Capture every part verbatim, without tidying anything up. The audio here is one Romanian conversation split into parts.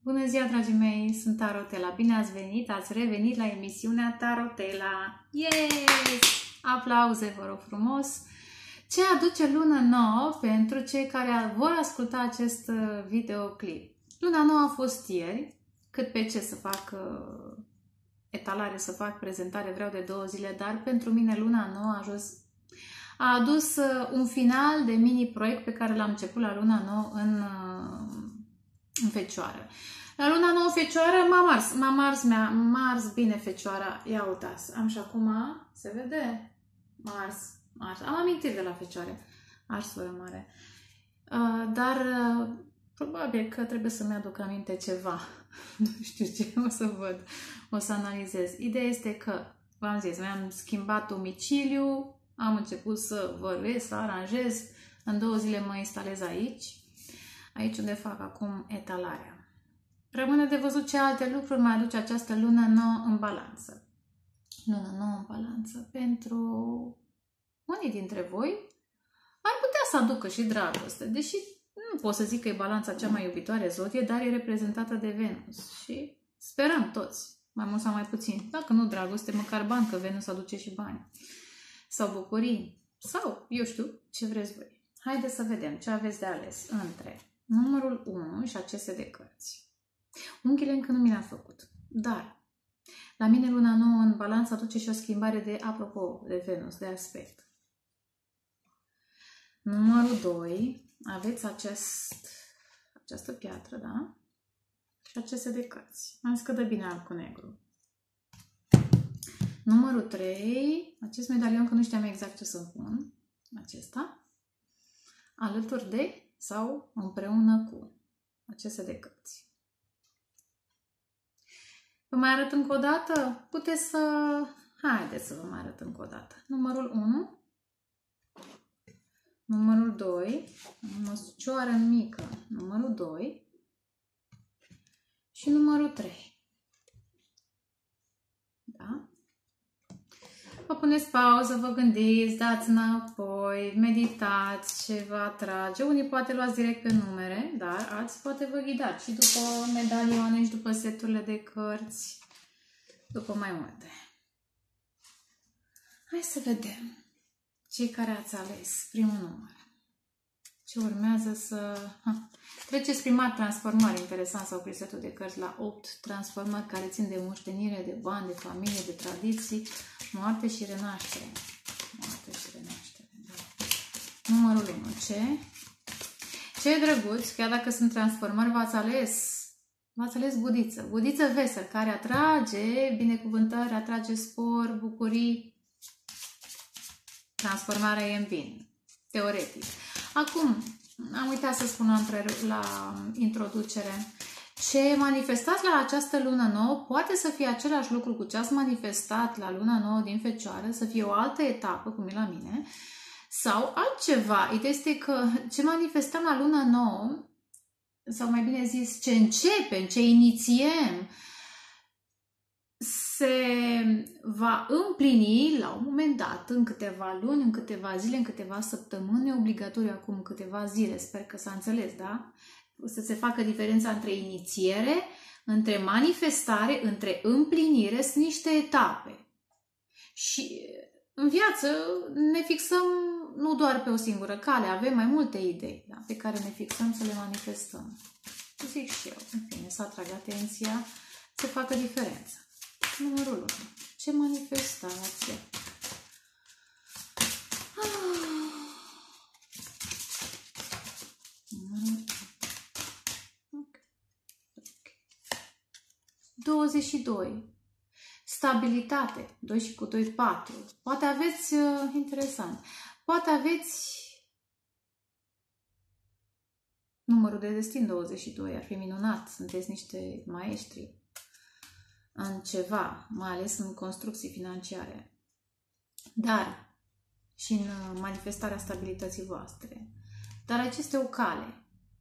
Bună ziua, dragii mei! Sunt Tarotela. Bine ați venit! Ați revenit la emisiunea Tarotela. Yes! Aplauze, vă rog frumos! Ce aduce luna nouă pentru cei care vor asculta acest videoclip? Luna nouă a fost ieri. Cât pe ce să fac uh, etalare, să fac prezentare, vreau de două zile, dar pentru mine luna nouă a ajuns a adus uh, un final de mini-proiect pe care l-am început la luna nouă în, uh, în Fecioară. La luna nouă Fecioară m-a mars, m-a mars, m-a mars bine Fecioara. Ia uitați, am și acum, se vede? Mars, mars. Am amintiri de la Fecioare, arsură mare. Uh, dar uh, probabil că trebuie să-mi aduc aminte ceva. Nu știu ce, o să văd, o să analizez. Ideea este că, v-am zis, mi-am schimbat domiciliu, am început să văruiesc, să aranjez. În două zile mă instalez aici. Aici unde fac acum etalarea. Rămâne de văzut ce alte lucruri mai aduce această lună nouă în balanță. Lună nouă în balanță. Pentru unii dintre voi ar putea să aducă și dragoste. Deși nu pot să zic că e balanța cea mai iubitoare zodie, dar e reprezentată de Venus. Și sperăm toți, mai mult sau mai puțin. Dacă nu dragoste, măcar bani, că Venus aduce și bani. Sau bucurii, sau, eu știu, ce vreți voi. Haideți să vedem ce aveți de ales între numărul unu și aceste de cărți. Unghiile încă nu mi le-a făcut, dar la mine luna nouă în balanță aduce și o schimbare de, apropo, de Venus, de aspect. Numărul doi, aveți acest, această piatră, da? Și aceste de cărți. Am zis că dă bine alb cu negru. Numărul trei, acest medalion, că nu știam exact ce să pun, acesta, alături de sau împreună cu aceste de cărți. Vă mai arăt încă o dată? Puteți să... Haideți să vă mai arăt încă o dată. Numărul unu, numărul doi, o măsucioară mică, numărul doi și numărul trei. Da? Vă puneți pauză, vă gândiți, dați înapoi, meditați ce vă atrage. Unii poate luați direct pe numere, dar alții poate vă ghidați și după medalioane și după seturile de cărți, după mai multe. Hai să vedem cei care ați ales primul număr. Ce urmează să... Ha. Treceți prin mari transformări, interesant, sau prin setul de cărți la opt transformări care țin de moștenire, de bani, de familie, de tradiții, moarte și renaștere. Moarte și renaștere. Da. Numărul unu. Ce? Ce drăguț, chiar dacă sunt transformări, v-ați ales, v-ați ales budiță. Budiță vesel, care atrage binecuvântări, atrage spor, bucurii. Transformarea e în bine. Teoretic. Acum, am uitat să spun la introducere, ce manifestați la această lună nouă poate să fie același lucru cu ce ați manifestat la luna nouă din Fecioară, să fie o altă etapă, cum e la mine, sau altceva. Ideea este că ce manifestăm la luna nouă, sau mai bine zis, ce începem, ce inițiem, se va împlini la un moment dat, în câteva luni, în câteva zile, în câteva săptămâni, obligatoriu acum în câteva zile, sper că s-a înțeles, da? O să se facă diferența între inițiere, între manifestare, între împlinire, sunt niște etape. Și în viață ne fixăm nu doar pe o singură cale, avem mai multe idei, da? Pe care ne fixăm să le manifestăm. Zic și eu, în fine, să atrag atenția, să facă diferența. Numărul unu. Ce manifestație? Ah. Okay. Okay. douăzeci și doi. Stabilitate. doi și cu doi, patru. Poate aveți, uh, interesant, poate aveți numărul de destin douăzeci și doi. Ar fi minunat. Sunteți niște maestri în ceva, mai ales în construcții financiare, dar și în manifestarea stabilității voastre. Dar aici este o cale.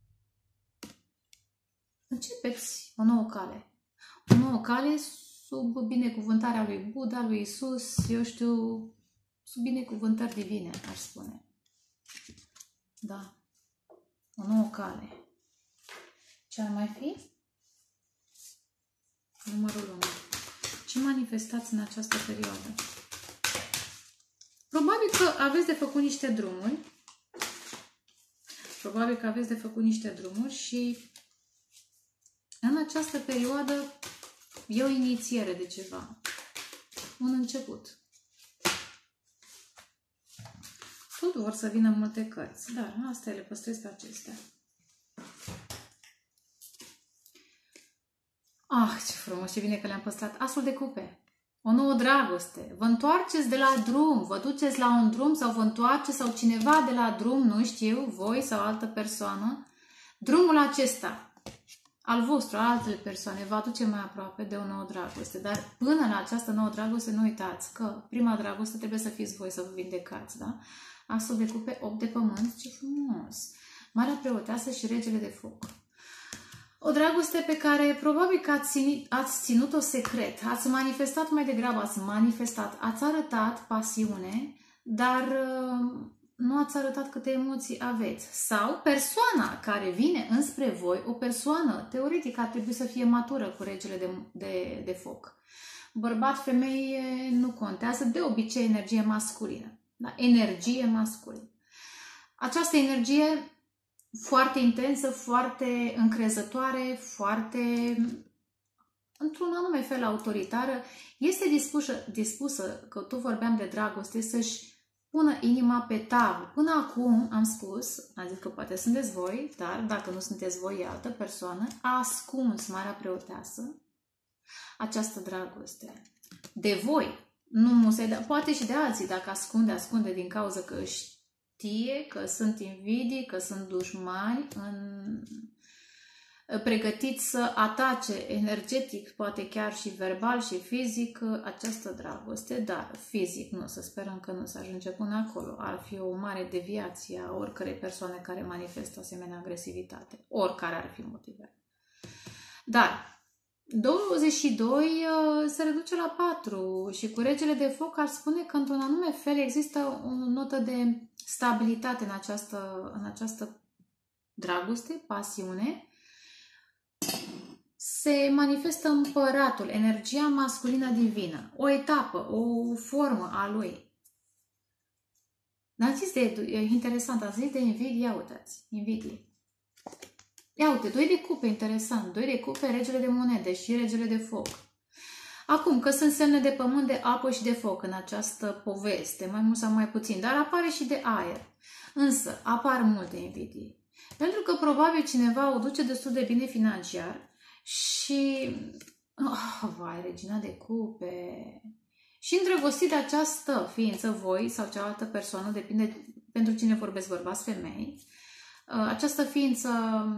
Începeți o nouă cale. O nouă cale sub binecuvântarea lui Buddha, lui Isus, eu știu, sub binecuvântări divine, aș spune. Da. O nouă cale. Ce ar mai fi? Numărul unu. Ce manifestați în această perioadă? Probabil că aveți de făcut niște drumuri. Probabil că aveți de făcut niște drumuri și în această perioadă e o inițiere de ceva. Un început. Tot vor să vină multe cărți, dar astea le păstrez pe acestea. Ah, ce frumos, ce bine că le-am păstrat. Asul de cupe. O nouă dragoste. Vă întoarceți de la drum, vă duceți la un drum sau vă întoarceți sau cineva de la drum, nu știu, voi sau altă persoană. Drumul acesta, al vostru, al altele persoane, vă aduce mai aproape de o nouă dragoste. Dar până la această nouă dragoste, nu uitați că prima dragoste trebuie să fiți voi, să vă vindecați, da? Asul de cupe, opt de pământ, ce frumos! Marea preoteasă și regele de foc. O dragoste pe care probabil că ați, ținut, ați ținut-o secret, ați manifestat mai degrabă, ați manifestat, ați arătat pasiune, dar nu ați arătat câte emoții aveți. Sau persoana care vine înspre voi, o persoană, teoretic, ar trebui să fie matură cu regele de, de, de foc. Bărbat, femeie, nu contează, de obicei energie masculină. Da? Energie masculină. Această energie foarte intensă, foarte încrezătoare, foarte, într-un anume fel autoritară, este dispusă, dispusă, că tot vorbeam de dragoste, să-și pună inima pe tablă. Până acum am spus, am zis că poate sunteți voi, dar dacă nu sunteți voi, e altă persoană, a ascuns Marea Preoteasă această dragoste de voi. Nu musai, dar poate și de alții, dacă ascunde, ascunde din cauza că știe că sunt invidii, că sunt dușmani în... pregătiți să atace energetic, poate chiar și verbal și fizic, această dragoste, dar fizic nu, să sperăm că nu se ajunge până acolo. Ar fi o mare deviație a oricărei persoane care manifestă asemenea agresivitate, oricare ar fi motivele. Dar douăzeci și doi se reduce la patru și cu regele de foc ar spune că într-un anume fel există o notă de stabilitate în această, în această dragoste, pasiune. Se manifestă împăratul, energia masculină divină, o etapă, o formă a lui. Dar am zis de, e interesant, am zis de invidie, ia uitați, invidie. Ia uite, doi de cupe, interesant, doi de cupe, regele de monede și regele de foc. Acum, că sunt semne de pământ, de apă și de foc în această poveste, mai mult sau mai puțin, dar apare și de aer. Însă, apar multe invidii. Pentru că probabil cineva o duce destul de bine financiar și... Oh, vai, regina de cupe... Și îndrăgostit de această ființă, voi sau cealaltă persoană, depinde pentru cine vorbesc, bărbați, femei, această ființă,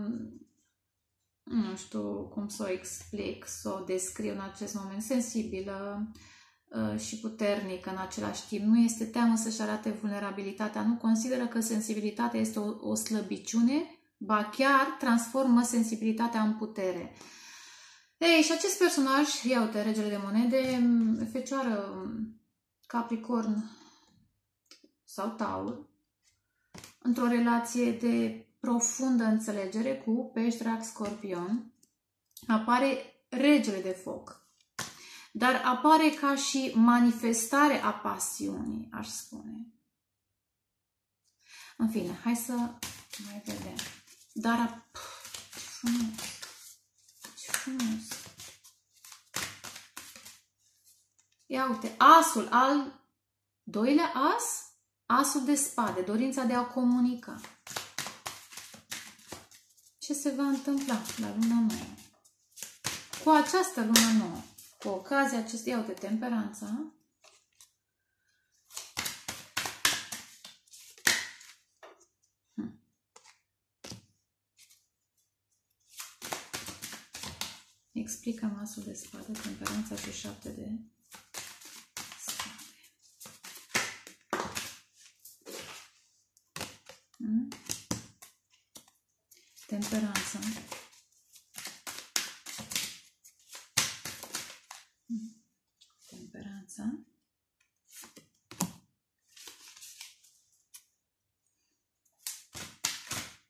nu știu cum să o explic, să o descriu în acest moment, sensibilă și puternică în același timp. Nu este teamă să-și arate vulnerabilitatea, nu consideră că sensibilitatea este o, o slăbiciune, ba chiar transformă sensibilitatea în putere. Ei, și acest personaj, ia uite, regele de monede, Fecioară, Capricorn sau Taur, într-o relație de profundă înțelegere cu Pești, Rac, Scorpion, apare regele de foc. Dar apare ca și manifestare a pasiunii, aș spune. În fine, hai să mai vedem. Dar, pf, ce frumos! Ce frumos! Ia uite, asul, al doilea as, asul de spade, dorința de a comunica. Ce se va întâmpla la luna nouă? Cu această lună nouă, cu ocazia acestei, iau de temperanța, hm. Explicăm asul de spade, temperanța și șapte de spade. Hm? Temperanța. Temperanța.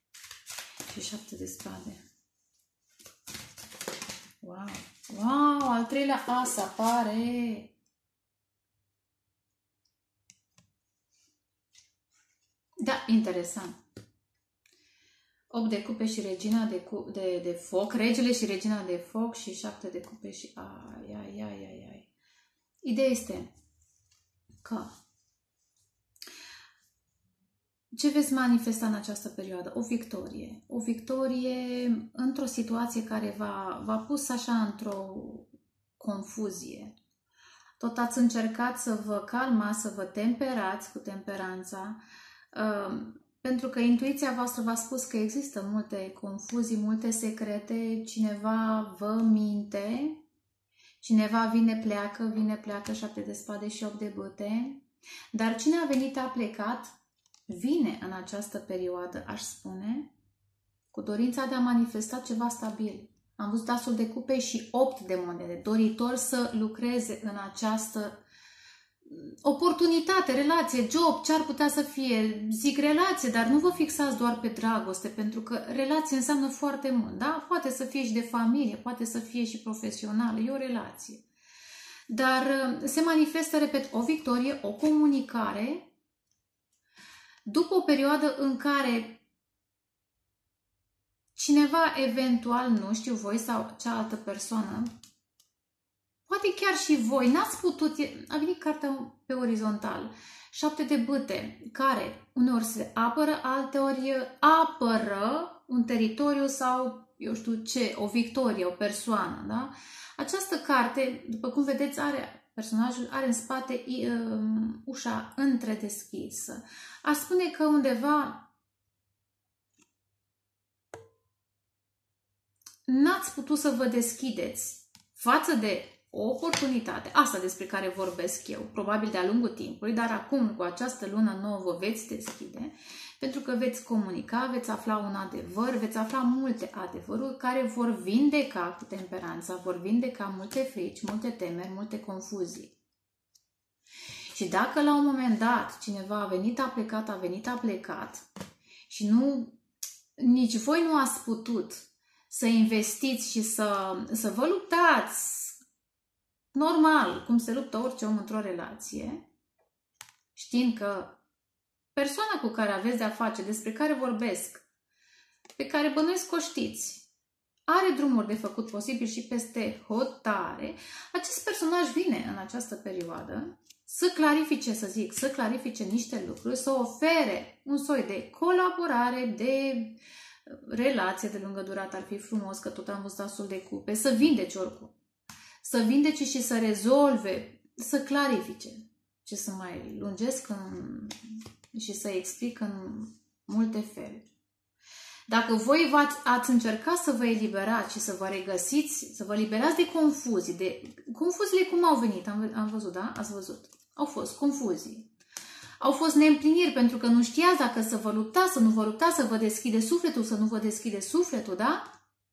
Și șapte de spade. Wow! Wow! al treilea as apare. Da, interesant. opt de cupe și regina de, cu, de, de foc, regele și regina de foc și șapte de cupe și ai, ai, ai, ai, ai. Ideea este că ce veți manifesta în această perioadă? O victorie. O victorie într-o situație care v-a, v-a pus așa într-o confuzie. Tot ați încercat să vă calmați, să vă temperați cu temperanța, pentru că intuiția voastră v-a spus că există multe confuzii, multe secrete, cineva vă minte, cineva vine, pleacă, vine, pleacă, șapte de spade și opt de bâte, dar cine a venit, a plecat, vine în această perioadă, aș spune, cu dorința de a manifesta ceva stabil. Am văzut asul de cupe și opt de monede, doritor să lucreze în această oportunitate, relație, job, ce ar putea să fie. Zic relație, dar nu vă fixați doar pe dragoste, pentru că relație înseamnă foarte mult, da? Poate să fie și de familie, poate să fie și profesională, e o relație. Dar se manifestă, repet, o victorie, o comunicare, după o perioadă în care cineva, eventual, nu știu voi sau cealaltă persoană, poate chiar și voi, n-ați putut, a venit cartea pe orizontal, șapte de bâte, care uneori se apără, alteori apără un teritoriu sau, eu știu ce, o victorie, o persoană, da? Această carte, după cum vedeți, are, personajul are în spate um, ușa întredeschisă. Aș spune că undeva n-ați putut să vă deschideți față de o oportunitate, asta despre care vorbesc eu, probabil de-a lungul timpului, dar acum, cu această lună nouă, vă veți deschide, pentru că veți comunica, veți afla un adevăr, veți afla multe adevăruri care vor vindeca cu temperanța, vor vindeca multe frici, multe temeri, multe confuzii. Și dacă la un moment dat cineva a venit, a plecat, a venit, a plecat și nu, nici voi nu ați putut să investiți și să, să vă luptați normal, cum se luptă orice om într-o relație, știind că persoana cu care aveți de-a face, despre care vorbesc, pe care bănuiesc că o știți, are drumuri de făcut posibil și peste hotare, acest personaj vine în această perioadă să clarifice, să zic, să clarifice niște lucruri, să ofere un soi de colaborare, de relație de lungă durată, ar fi frumos, că tot am văzut asul de cupe, să vindece oricum. Să vindece și să rezolve, să clarifice. Ce să mai lungesc în, și să explic în multe feluri. Dacă voi ați încercat să vă eliberați și să vă regăsiți, să vă liberați de confuzii, de confuziile cum au venit, am, am văzut, da? Ați văzut. Au fost confuzii. Au fost neîmpliniri pentru că nu știați dacă să vă luptați, să nu vă luptați, să vă deschide sufletul, să nu vă deschide sufletul, da?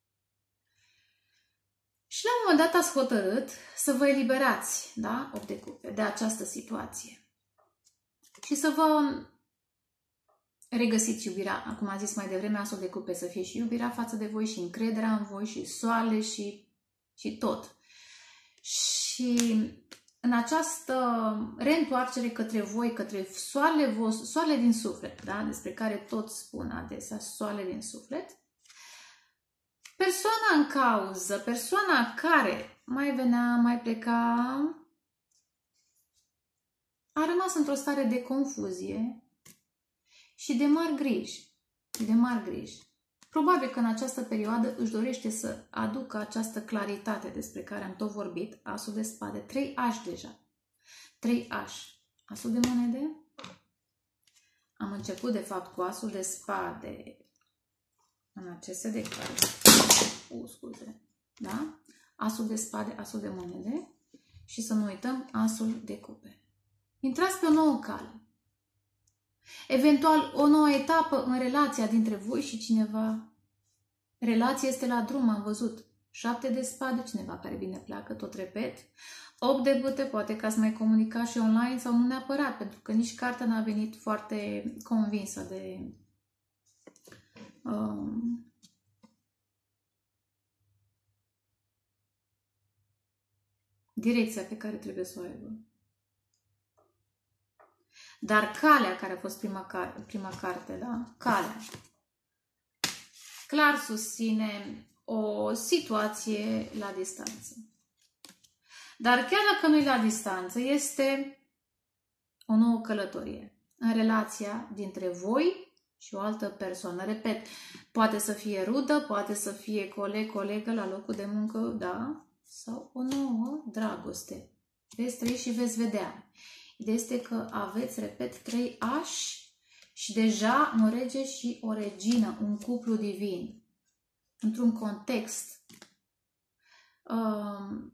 Și la un moment dat ați hotărât să vă eliberați, da, opt de cupe, de această situație. Și să vă regăsiți iubirea, acum am zis mai devreme, asul de cupe, să fie și iubirea față de voi și încrederea în voi și soarele și, și tot. Și în această reîntoarcere către voi, către soarele vostru, soarele din suflet, da, despre care tot spun adesea, soarele din suflet, persoana în cauză, persoana care mai venea, mai pleca, a rămas într-o stare de confuzie și de mari griji. De mari griji. Probabil că în această perioadă își dorește să aducă această claritate despre care am tot vorbit, asul de spade, trei ași deja. Trei ași. Asul de monede. Am început de fapt cu asul de spade în aceste declarații. Uh, scuze. Da? Asul de spade, asul de monede și să nu uităm asul de cupe. Intrați pe o nouă cale. Eventual o nouă etapă în relația dintre voi și cineva. Relația este la drum, am văzut. Șapte de spade, cineva care vine pleacă, tot repet. Opt de bâte, poate că ați mai comunicat și online sau nu neapărat, pentru că nici cartea n-a venit foarte convinsă de... Um, direcția pe care trebuie să o aibă. Dar calea, care a fost prima, car prima carte, da? Calea. Clar susține o situație la distanță. Dar chiar dacă nu e la distanță, este o nouă călătorie în relația dintre voi și o altă persoană. Repet, poate să fie rudă, poate să fie coleg, colegă la locul de muncă, da? Sau o nouă dragoste. Veți trăi și veți vedea. Ideea este că aveți, repet, trei ași și deja un rege și o regină, un cuplu divin. Într-un context um,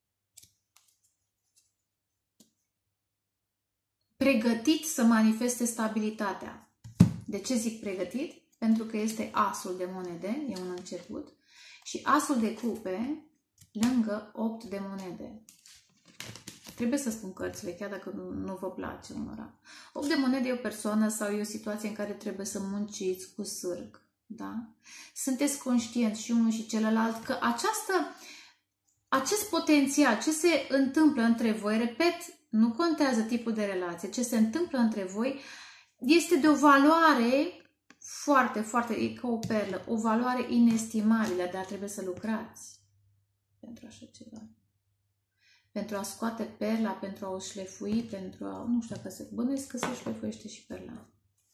pregătit să manifeste stabilitatea. De ce zic pregătit? Pentru că este asul de monede, e un început, și asul de cupe lângă opt de monede. Trebuie să spun cărțile, chiar dacă nu, nu vă place unora. opt de monede e o persoană sau e o situație în care trebuie să munciți cu sârg. Da? Sunteți conștienți și unul și celălalt că această, acest potențial, ce se întâmplă între voi, repet, nu contează tipul de relație, ce se întâmplă între voi este de o valoare foarte, foarte, e ca o perlă, o valoare inestimabilă, dar trebuie să lucrați pentru așa ceva. Pentru a scoate perla, pentru a o șlefui, pentru a... Nu știu dacă se... Bănuiesc că se șlefuiește și perla.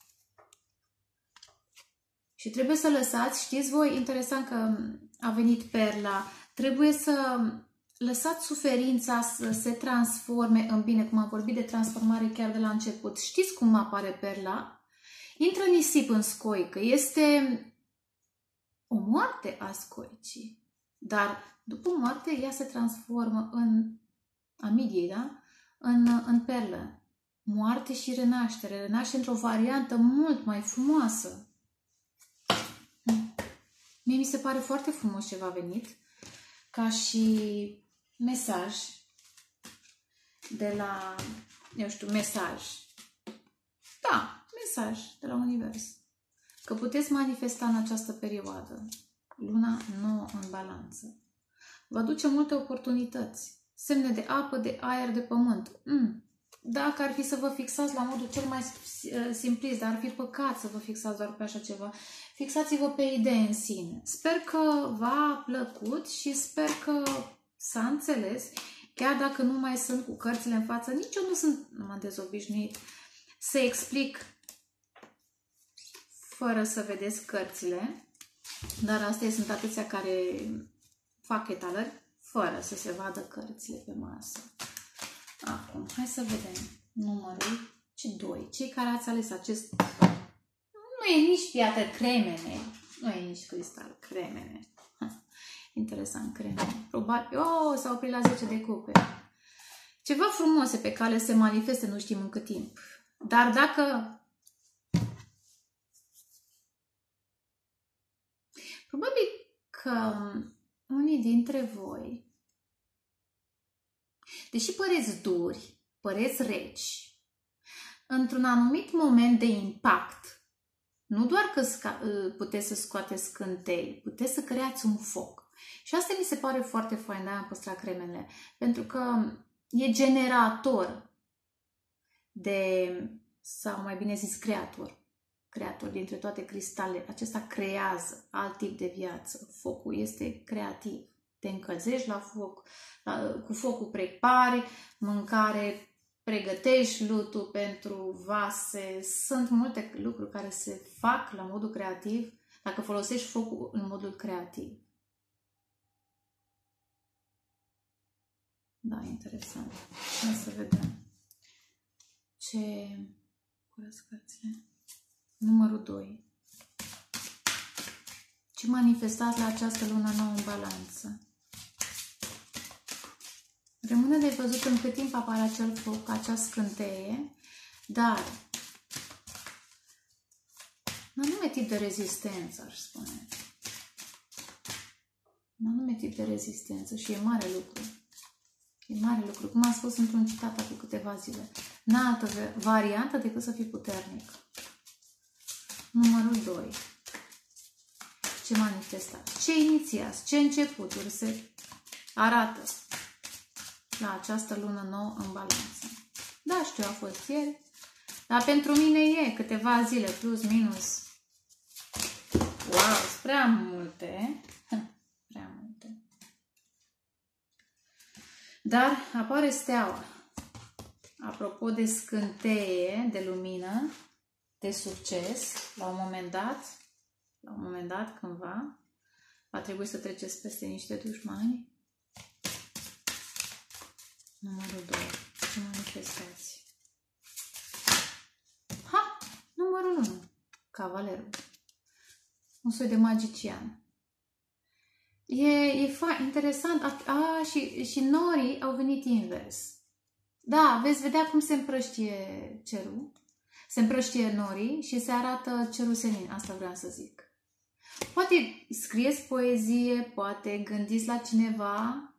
Și trebuie să lăsați, știți voi, interesant că a venit perla, trebuie să lăsați suferința să se transforme în bine, cum am vorbit de transformare chiar de la început. Știți cum apare perla? Intră nisip în scoică, este o moarte a scoicii, dar după moarte ea se transformă în amidiei, da? În, în perlă. Moarte și renaștere. Renaște într-o variantă mult mai frumoasă. Mie mi se pare foarte frumos ce v-a venit, ca și mesaj de la, eu știu, mesaj. Da, mesaj de la univers. Că puteți manifesta în această perioadă. Luna nouă în balanță. Vă aduce multe oportunități. Semne de apă, de aer, de pământ. Mm. Dacă ar fi să vă fixați la modul cel mai simplist, dar ar fi păcat să vă fixați doar pe așa ceva, fixați-vă pe idei în sine. Sper că v-a plăcut și sper că s-a înțeles, chiar dacă nu mai sunt cu cărțile în față, nici eu nu sunt numai dezobișnuit să explic fără să vedeți cărțile, dar astea sunt atâția care fac etalări fără să se vadă cărțile pe masă. Acum, hai să vedem numărul doi. Cei care ați ales acest... Nu e nici piatră, cremene. Nu e nici cristal, cremene. Interesant, cremene. Probabil... Oh, s-a oprit la zece de cupe. Ceva frumoase pe care se manifeste, nu știm în cât timp. Dar dacă... Probabil că unii dintre voi, deși păreți duri, păreți reci, într-un anumit moment de impact, nu doar că puteți să scoateți scântei, puteți să creați un foc. Și asta mi se pare foarte fain, de-aia am păstrat cremele, pentru că e generator de, sau mai bine zis, creator. Creator dintre toate cristalele. Acesta creează alt tip de viață. Focul este creativ. Te încălzești la foc, la, cu focul prepari mâncare, pregătești lutul pentru vase. Sunt multe lucruri care se fac la modul creativ dacă folosești focul în modul creativ. Da, interesant. Hai să vedem. Ce... Curăț cărțile. Numărul doi. Ce manifestați la această lună nouă în balanță? Rămâne de văzut în cât timp apare acel foc, acea scânteie, dar un anume tip de rezistență, aș spune. Un anume tip de rezistență și e mare lucru. E mare lucru. Cum am spus într-un citat acum câteva zile. N-a altă variantă decât să fii puternic. Numărul doi. Ce manifestați? Ce inițiați? Ce începuturi se arată? la această lună nouă în balanță. Da, știu, a fost ieri, dar pentru mine e câteva zile, plus, minus. Wow, sunt prea multe. Prea multe. Dar apare steaua. Apropo de scânteie, de lumină, de succes, la un moment dat, la un moment dat, cândva, va trebui să treceți peste niște dușmani. Numărul doi. Ce manifestați? Ha! Numărul unu. Cavalerul. Un soi de magician. E, e fa interesant. A, a, și, și norii au venit invers. Da, veți vedea cum se împrăștie cerul. Se împrăștie norii și se arată cerul senin. Asta vreau să zic. Poate scrieți poezie, poate gândiți la cineva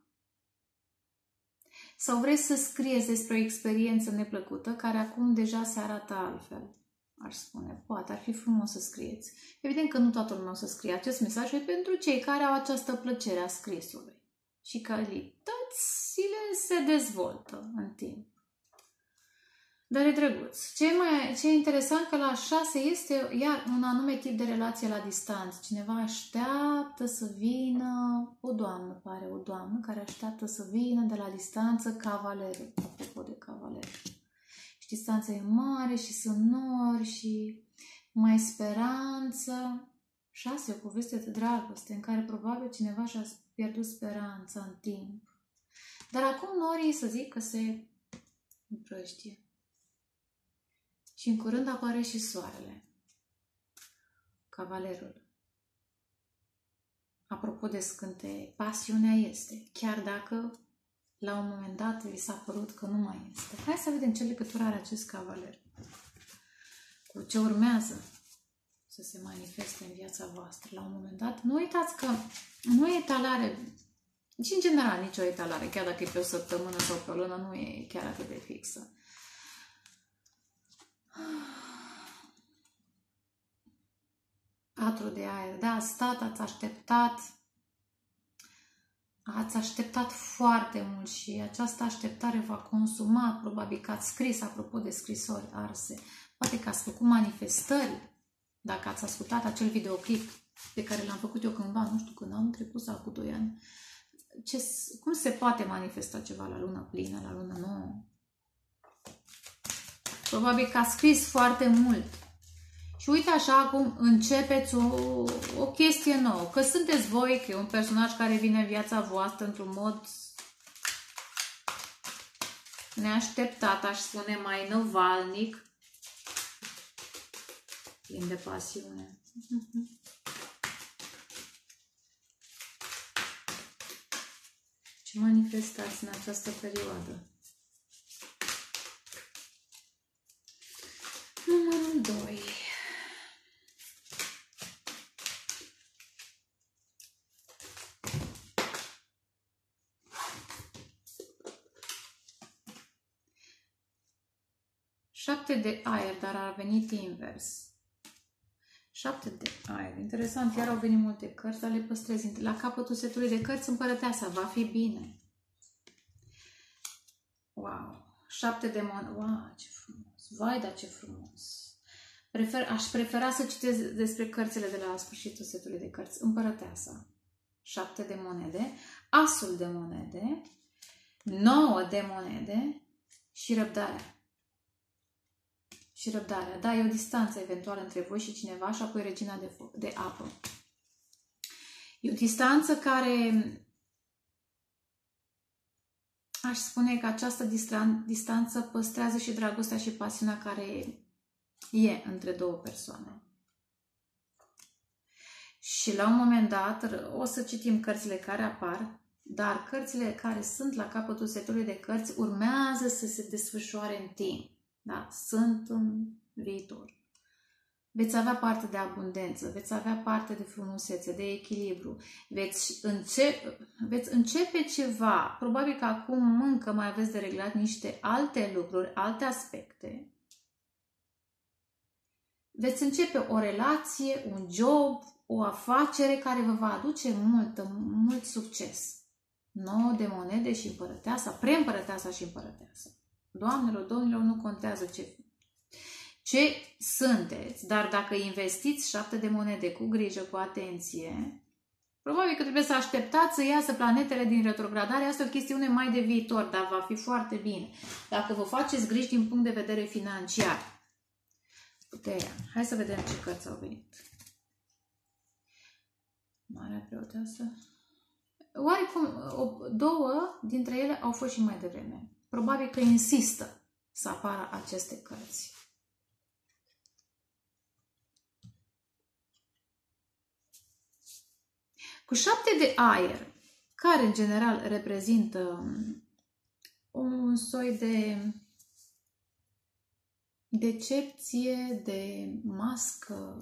sau vreți să scrieți despre o experiență neplăcută care acum deja se arată altfel. Aș spune, poate ar fi frumos să scrieți. Evident că nu toată lumea o să scrie acest mesaj, e pentru cei care au această plăcere a scrisului. Și calitățile se dezvoltă în timp. Dar e drăguț. Ce e, mai, ce e interesant că la șase este iar un anume tip de relație la distanță. Cineva așteaptă să vină, o doamnă pare, o doamnă care așteaptă să vină de la distanță cavalerul. Apropo de cavaler. Și distanța e mare și sunt nori și mai speranță. șase, o poveste de dragoste în care probabil cineva și-a pierdut speranța în timp. Dar acum norii să zic că se împrăștie. Și în curând apare și soarele. Cavalerul. Apropo de scânteie, pasiunea este, chiar dacă la un moment dat vi s-a părut că nu mai este. Hai să vedem ce legătură are acest cavaler cu ce urmează să se manifeste în viața voastră la un moment dat. Nu uitați că nu e etalare, și în general nicio etalare, chiar dacă e pe o săptămână sau pe o lună, nu e chiar atât de fixă. Patru de aer, da, ați stat, ați așteptat, ați așteptat foarte mult și această așteptare v-a consumat, probabil că ați scris, apropo de scrisori arse, poate că ați făcut manifestări, dacă ați ascultat acel videoclip pe care l-am făcut eu cândva, nu știu când, am trecut sau cu doi ani, ce, cum se poate manifesta ceva la lună plină, la lună nouă? Probabil că ați scris foarte mult. Și uite așa cum începeți o, o chestie nouă. Că sunteți voi, că e un personaj care vine în viața voastră într-un mod neașteptat, aș spune, mai năvalnic, plin de pasiune. Ce manifestați în această perioadă? Numărul doi. Șapte de aer, dar a venit invers. Șapte de aer. Interesant, iar au venit multe cărți, dar le păstrez. La capătul setului de cărți, împărăteasa, va fi bine. Wow. Șapte de monede. Wow, ce frumos. Vai, dar ce frumos. Prefer, aș prefera să citesc despre cărțile de la sfârșitul setului de cărți. Împărăteasa. Șapte de monede. Asul de monede. Nouă de monede. Și răbdarea. Și răbdarea. Da, e o distanță eventual între voi și cineva și apoi regina de, de apă. E o distanță care aș spune că această distan distanță păstrează și dragostea și pasiunea care e între două persoane. Și la un moment dat o să citim cărțile care apar, dar cărțile care sunt la capătul setului de cărți urmează să se desfășoare în timp. Da, sunt în viitor. Veți avea parte de abundență, veți avea parte de frumusețe, de echilibru, veți începe, veți începe ceva, probabil că acum încă mai aveți de reglat niște alte lucruri, alte aspecte. Veți începe o relație, un job, o afacere care vă va aduce mult, mult succes. nouă de monede și împărăteasa, preîmpărăteasa și împărăteasa. Doamnelor, domnilor, nu contează ce, ce sunteți, dar dacă investiți șapte de monede cu grijă, cu atenție, probabil că trebuie să așteptați să iasă planetele din retrogradare. Asta e o chestiune mai de viitor, dar va fi foarte bine. Dacă vă faceți griji din punct de vedere financiar. Puterea. Hai să vedem ce cărți au venit. Marea Preoteasă. Oarecum, două dintre ele au fost și mai devreme. Probabil că insistă să apară aceste cărți. Cu șapte de aer, care în general reprezintă un soi de decepție, de mască,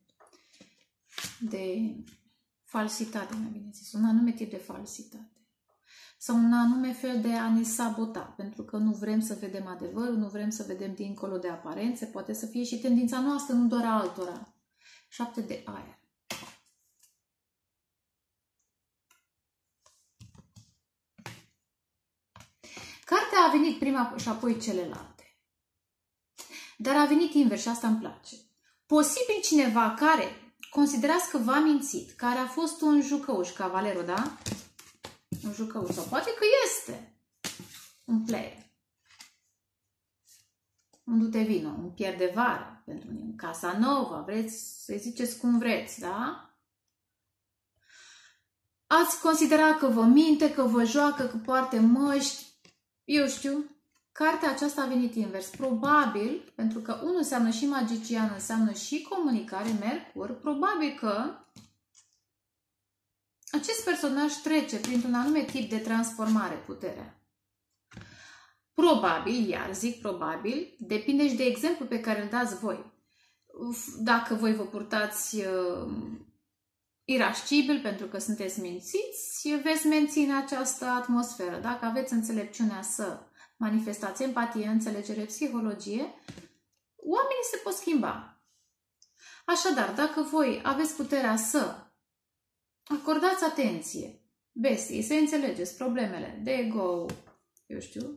de falsitate, mai bine zis, un anume tip de falsitate. Sau un anume fel de a ne sabota, pentru că nu vrem să vedem adevărul, nu vrem să vedem dincolo de aparențe, poate să fie și tendința noastră, nu doar a altora. Șapte de aer. Cartea a venit prima și apoi celelalte. Dar a venit invers și asta îmi place. Posibil cineva care considerați că v-a mințit, care a fost un jucăuș, cavalerul, da? Un jucăuș, sau poate că este un player. Un dutevino, un pier de vară, pentru mine, un Casanova, vreți să-i ziceți cum vreți, da? Ați considerat că vă minte, că vă joacă, că poartă măști. Eu știu, cartea aceasta a venit invers. Probabil, pentru că unul înseamnă și magician, înseamnă și comunicare, Mercur, probabil că acest personaj trece printr-un anume tip de transformare, puterea. Probabil, iar zic probabil, depinde și de exemplu pe care îl dați voi. Dacă voi vă purtați uh, irascibil pentru că sunteți mințiți, veți menține această atmosferă. Dacă aveți înțelepciunea să manifestați empatie, înțelegere, psihologie, oamenii se pot schimba. Așadar, dacă voi aveți puterea să acordați atenție bestiei, să înțelegeți problemele de ego, eu știu,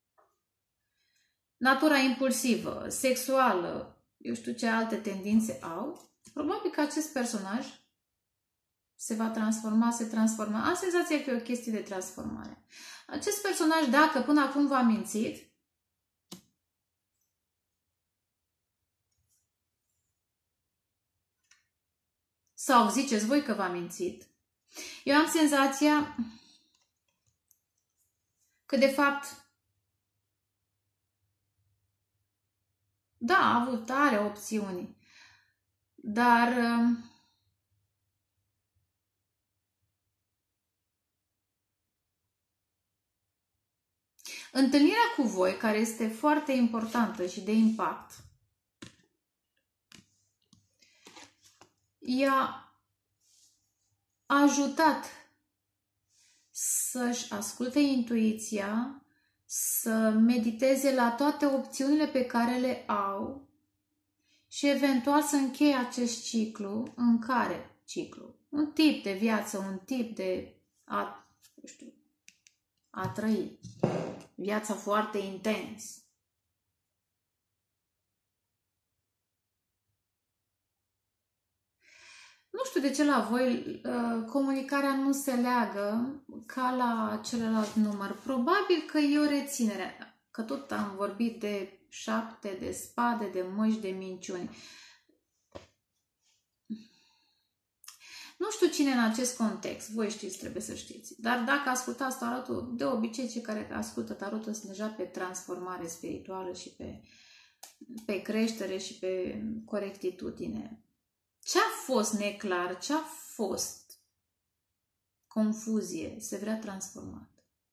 natura impulsivă, sexuală, eu știu ce alte tendințe au, probabil că acest personaj se va transforma, se transforma. Am senzația că e o chestie de transformare. Acest personaj, dacă până acum v-a mințit, sau ziceți voi că v-a mințit, eu am senzația că de fapt da, a avut tare opțiuni, dar întâlnirea cu voi, care este foarte importantă și de impact, i-a ajutat să-și asculte intuiția, să mediteze la toate opțiunile pe care le au și eventual să încheie acest ciclu în care ciclu? Un tip de viață, un tip de a, nu știu, a trăi viața foarte intens. Nu știu de ce la voi comunicarea nu se leagă ca la celălalt număr. Probabil că e o reținere, că tot am vorbit de șapte, de spade, de măști, de minciuni. Nu știu cine în acest context, voi știți, trebuie să știți. Dar dacă ascultați tarotul, de obicei cei care ascultă tarotul sunt deja pe transformare spirituală și pe, pe creștere și pe corectitudine. Ce-a fost neclar, ce-a fost confuzie, se vrea transformat.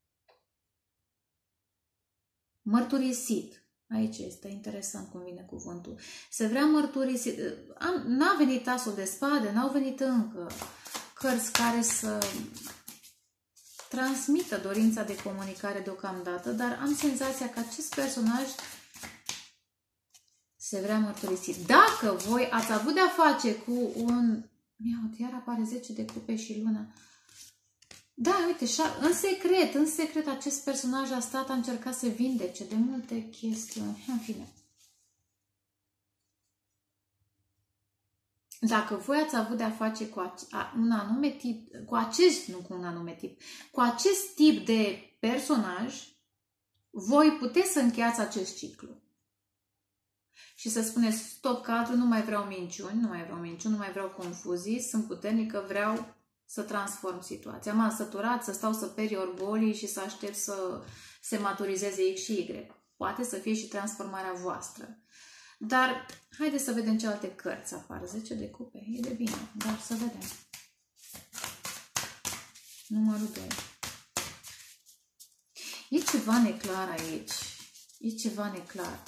Mărturisit. Aici este interesant cum vine cuvântul. Se vrea mărturisit. N-a venit asul de spade, n-au venit încă cărți care să transmită dorința de comunicare deocamdată, dar am senzația că acest personaj se vrea mărturisit. Dacă voi ați avut de-a face cu un... Iar apare zece de cupe și luna. Da, uite, în secret, în secret acest personaj a stat, a încercat să vindece de multe chestiuni. În fine. Dacă voi ați avut de-a face cu un anume tip, cu acest, nu cu un anume tip, cu acest tip de personaj, voi puteți să încheiați acest ciclu. Și să spuneți, stop cadru, nu mai vreau minciuni, nu mai vreau minciuni, nu mai vreau confuzii, sunt puternică, vreau să transform situația. M-am săturat să stau să peri orgolii și să aștept să se maturizeze X și Y. Poate să fie și transformarea voastră. Dar haideți să vedem ce alte cărți apar. zece de cupe, e de bine, dar să vedem. Numărul doi. E ceva neclar aici. E ceva neclar.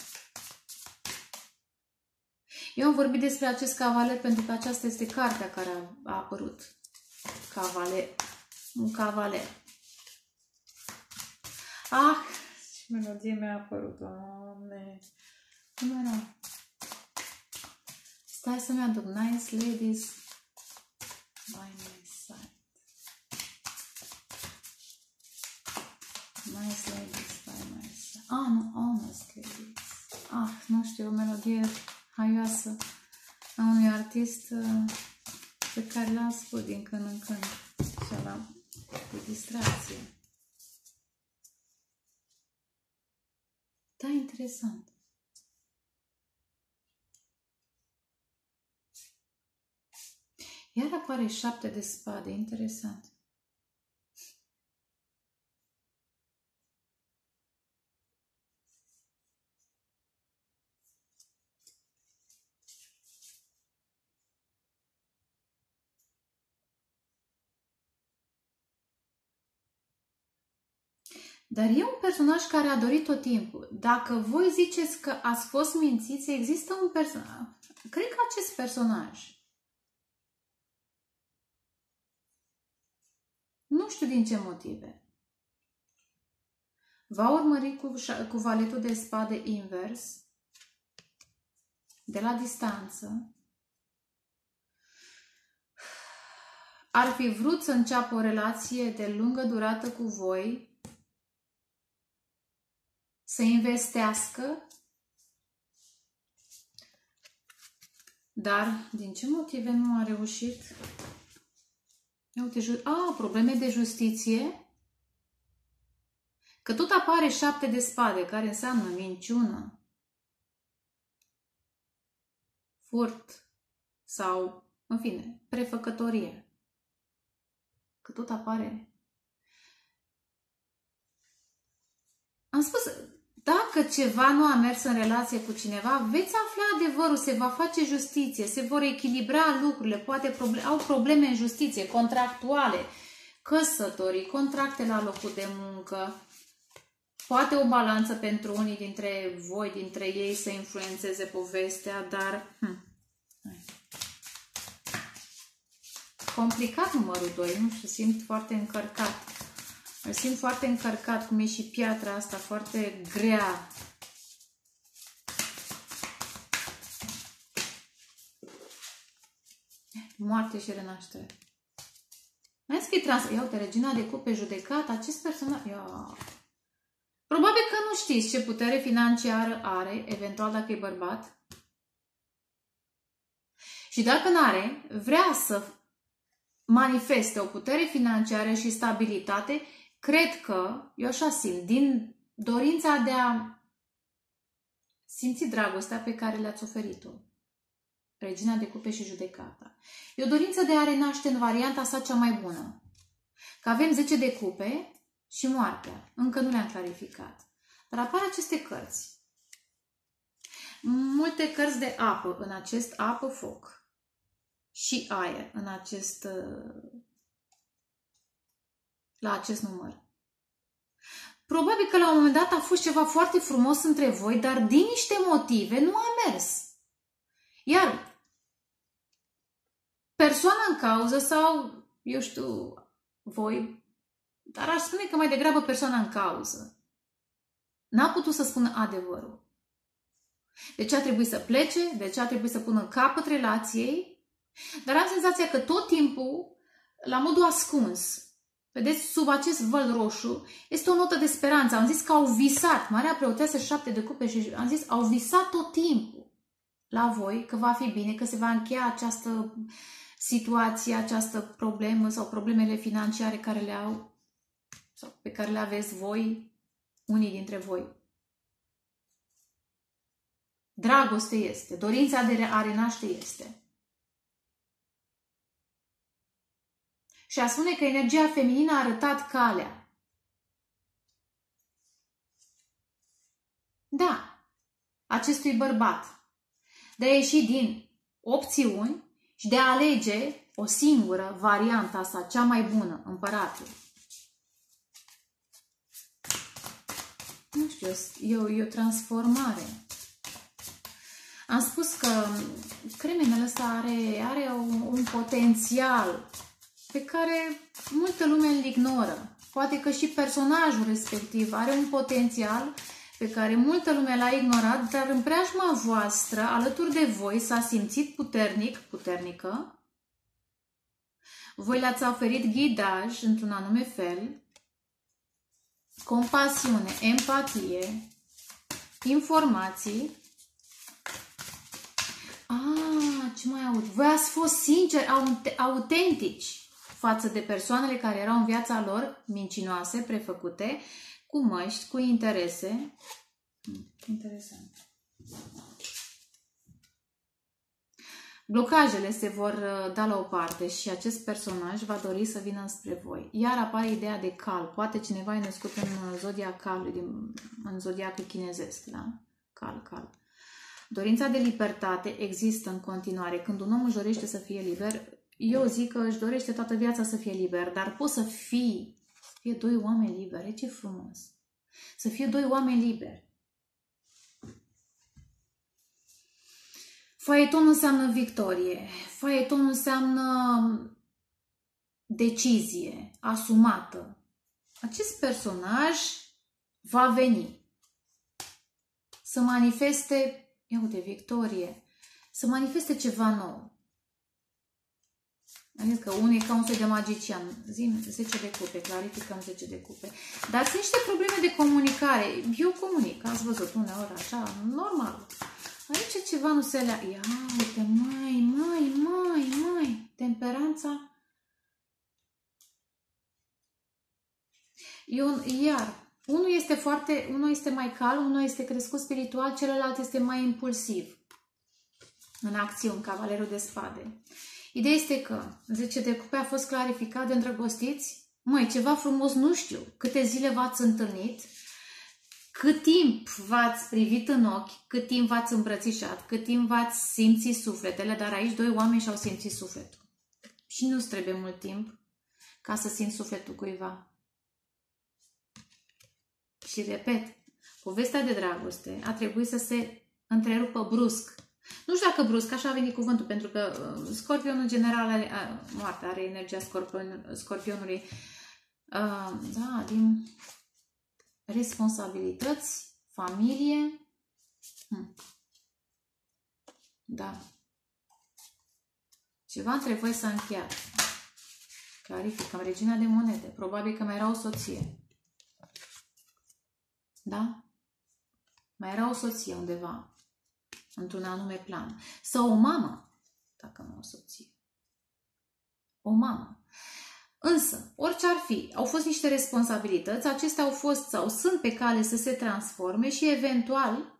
Eu am vorbit despre acest cavaler pentru că aceasta este cartea care a, a apărut. Cavaler. Un cavaler. Ah, ce melodie mi-a apărut, Doamne. Cum era? Stai să-mi aduc. Nice ladies by my side. Nice ladies by my side. Ah, nu, honest ladies. Ah, nu știu, o melodie haioasă a unui artist pe care l-am ascult din când în când. Și ala de distracție. Da, interesant. Iar apare șapte de spade, interesant. Dar e un personaj care a dorit tot timpul. Dacă voi ziceți că ați fost mințiți, există un personaj. Cred că acest personaj, nu știu din ce motive, va urmări cu, cu valetul de spade invers, de la distanță. Ar fi vrut să înceapă o relație de lungă durată cu voi, să investească, dar din ce motive nu a reușit? Uite, a, probleme de justiție, că tot apare șapte de spade, care înseamnă minciună, furt sau, în fine, prefăcătorie. Că tot apare. Am spus, dacă ceva nu a mers în relație cu cineva, veți afla adevărul, se va face justiție, se vor echilibra lucrurile, poate proble- au probleme în justiție, contractuale, căsătorii, contracte la locul de muncă, poate o balanță pentru unii dintre voi, dintre ei, să influențeze povestea, dar hm, complicat numărul doi, nu știu, simt foarte încărcat. Îl simt foarte încărcat, cum e și piatra asta, foarte grea. Moarte și renaștere. Mai scrie trans... Ia uite, regina de cupe, judecat, acest personaj... Ia. Probabil că nu știți ce putere financiară are, eventual dacă e bărbat. Și dacă nu are, vrea să manifeste o putere financiară și stabilitate. Cred că, eu așa simt, din dorința de a simți dragostea pe care le-ați oferit-o. Regina de cupe și judecata. E o dorință de a renaște în varianta sa cea mai bună. Că avem zece de cupe și moartea. Încă nu le-am clarificat. Dar apar aceste cărți. Multe cărți de apă în acest apă-foc. Și aer în acest... la acest număr. Probabil că la un moment dat a fost ceva foarte frumos între voi, dar din niște motive nu a mers. Iar persoana în cauză sau, eu știu, voi, dar aș spune că mai degrabă persoana în cauză, n-a putut să spună adevărul. De ce a trebuit să plece, de ce a trebuit să pună capăt relației, dar am senzația că tot timpul, la modul ascuns, Vedeți, sub acest văl roșu este o notă de speranță. Am zis că au visat, Marea Preoteasă, șapte de cupe, și am zis, au visat tot timpul la voi că va fi bine, că se va încheia această situație, această problemă sau problemele financiare care le au sau pe care le aveți voi, unii dintre voi. Dragoste este, dorința de a renaște este. Și a spune că energia feminină a arătat calea. Da, acestui bărbat. De a ieși din opțiuni și de a alege o singură variantă asta, cea mai bună, împăratul. Nu știu, e o, e o transformare. Am spus că criminalul ăsta are, are un, un potențial pe care multă lume îl ignoră. Poate că și personajul respectiv are un potențial pe care multă lume l-a ignorat, dar în preajma voastră, alături de voi, s-a simțit puternic, puternică. Voi le-ați oferit ghidaj într-un anume fel, compasiune, empatie, informații. Ah, ce mai aud? Voi ați fost sinceri, autentici față de persoanele care erau în viața lor, mincinoase, prefăcute, cu măști, cu interese. Interesant. Blocajele se vor da la o parte și acest personaj va dori să vină spre voi. Iar apare ideea de cal. Poate cineva e născut în zodia calului, în zodiacul chinezesc, da? Cal, cal. Dorința de libertate există în continuare. Când un om își dorește să fie liber, eu zic că își dorește toată viața să fie liber, dar poți să fii, să fie doi oameni liberi. E ce frumos! Să fie doi oameni liberi. Faetonul înseamnă victorie. Faetonul înseamnă decizie asumată. Acest personaj va veni să manifeste, ia uite, victorie, să manifeste ceva nou. Adică unul e ca un soi de magician. Zim zece de cupe, clarificăm zece de cupe. Dar sunt niște probleme de comunicare. Eu comunic, ați văzut uneori așa, normal. Aici ceva nu se lea. Ia uite, mai, mai, mai, mai. Temperanța. Eu, iar, unul este foarte, unul este mai calm, unul este crescut spiritual, celălalt este mai impulsiv. În acțiuni, cavalerul de spade. Ideea este că zece de cupe a fost clarificat de îndrăgostiți. Măi, ceva frumos, nu știu. Câte zile v-ați întâlnit, cât timp v-ați privit în ochi, cât timp v-ați îmbrățișat, cât timp v-ați simțit sufletele, dar aici doi oameni și-au simțit sufletul. Și nu-ți trebuie mult timp ca să simți sufletul cuiva. Și repet, povestea de dragoste a trebuit să se întrerupă brusc. Nu știu dacă brusc, așa a venit cuvântul, pentru că uh, Scorpionul general are, uh, moartea are energia scorpion, Scorpionului. Uh, da, din responsabilități, familie. Hm. Da. Ceva între voi s-a încheiat. Clarificăm, regina de monede. Probabil că mai era o soție. Da? Mai era o soție undeva. Într-un anume plan. Sau o mamă, dacă nu o soție. O mamă. Însă, orice ar fi, au fost niște responsabilități, acestea au fost sau sunt pe cale să se transforme și eventual,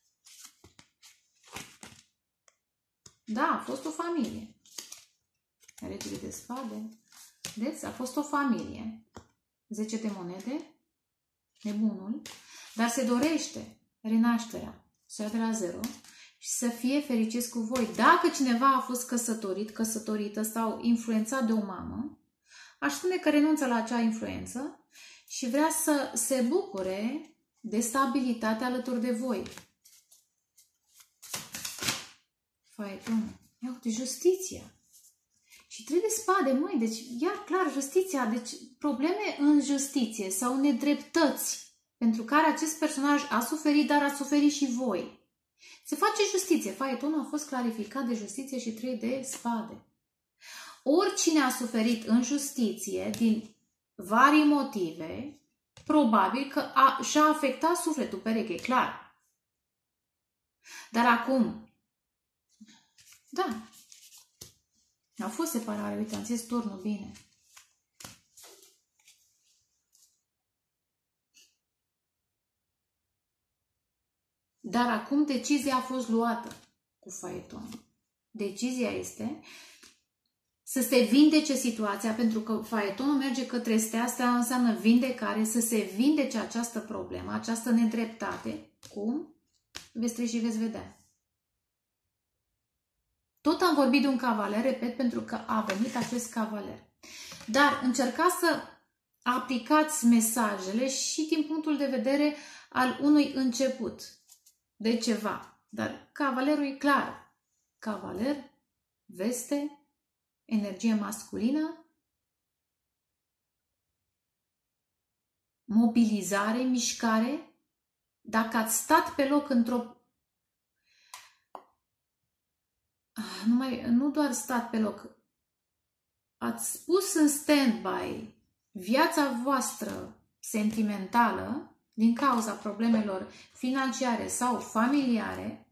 da, a fost o familie. Regele de spade. Deci, a fost o familie. zece de monede, nebunul, dar se dorește renașterea, să ia de la zero și să fie fericiți cu voi. Dacă cineva a fost căsătorit, căsătorită sau influențat de o mamă, aș spune că renunță la acea influență și vrea să se bucure de stabilitate alături de voi. Faetonul. Ia uite, justiția. Și trei de spade, măi, deci, iar clar, justiția, deci probleme în justiție sau nedreptăți pentru care acest personaj a suferit, dar a suferit și voi. Se face justiție. Faetonul a fost clarificat de justiție și trei de spade. Oricine a suferit în justiție din vari motive, probabil că a, și-a afectat sufletul pereche, clar. Dar acum, da, a fost separare, uite, am zis turnul bine. Dar acum decizia a fost luată cu faetonul. Decizia este să se vindece situația, pentru că faetonul merge către stea, asta înseamnă vindecare, să se vindece această problemă, această nedreptate. Cum? Veți trece și veți vedea. Tot am vorbit de un cavaler, repet, pentru că a venit acest cavaler. Dar încercați să aplicați mesajele și din punctul de vedere al unui început de ceva. Dar cavalerul e clar. Cavaler, veste, energie masculină, mobilizare, mișcare. Dacă ați stat pe loc într-o... Nu, mai, nu doar stat pe loc, ați pus în stand-by viața voastră sentimentală din cauza problemelor financiare sau familiare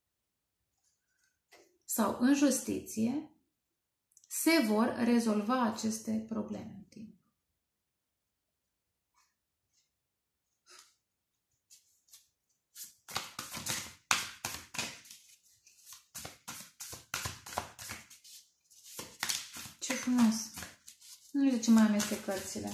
sau în justiție, se vor rezolva aceste probleme în timp. Ce frumos! Nu știu de ce mai amestec cărțile.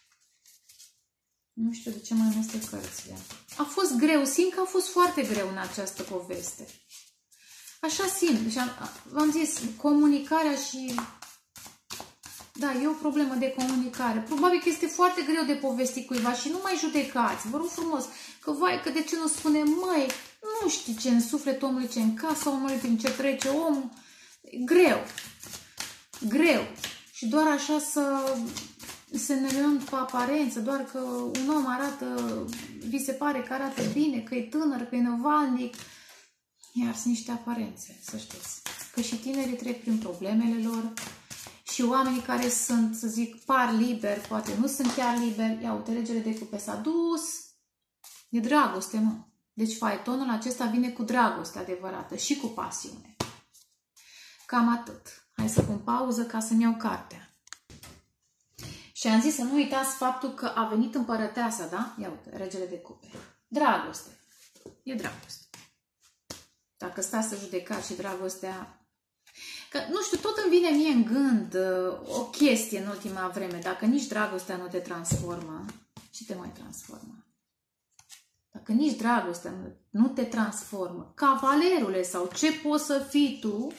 Nu știu de ce mai amestec cărțile. A fost greu, simt că a fost foarte greu în această poveste. Așa simt. Deci v-am zis, comunicarea și... Da, e o problemă de comunicare. Probabil că este foarte greu de povestit cuiva și nu mai judecați. Vă rog frumos, că vai, că de ce nu spune, măi, nu știi ce în sufletul omului, ce în casa omului, prin ce trece omul. Greu. Greu. Și doar așa să... să ne luăm pe aparență, doar că un om arată, vi se pare că arată bine, că e tânăr, că e năvalnic, iar sunt niște aparențe, să știți. Că și tinerii trec prin problemele lor și oamenii care sunt, să zic, par liberi, poate nu sunt chiar liberi, ia uite, regele de cupe s-a dus, e dragoste, mă. Deci faetonul acesta vine cu dragoste adevărată și cu pasiune. Cam atât. Hai să pun pauză ca să-mi iau cartea. Și am zis să nu uitați faptul că a venit împărăteasa, da? Ia uite, regele de cupe. Dragoste. E dragoste. Dacă stați să judecați și dragostea... Că, nu știu, tot îmi vine mie în gând uh, o chestie în ultima vreme. Dacă nici dragostea nu te transformă, ce te mai transformă? Dacă nici dragostea nu, nu te transformă, cavalerule sau ce poți să fii tu,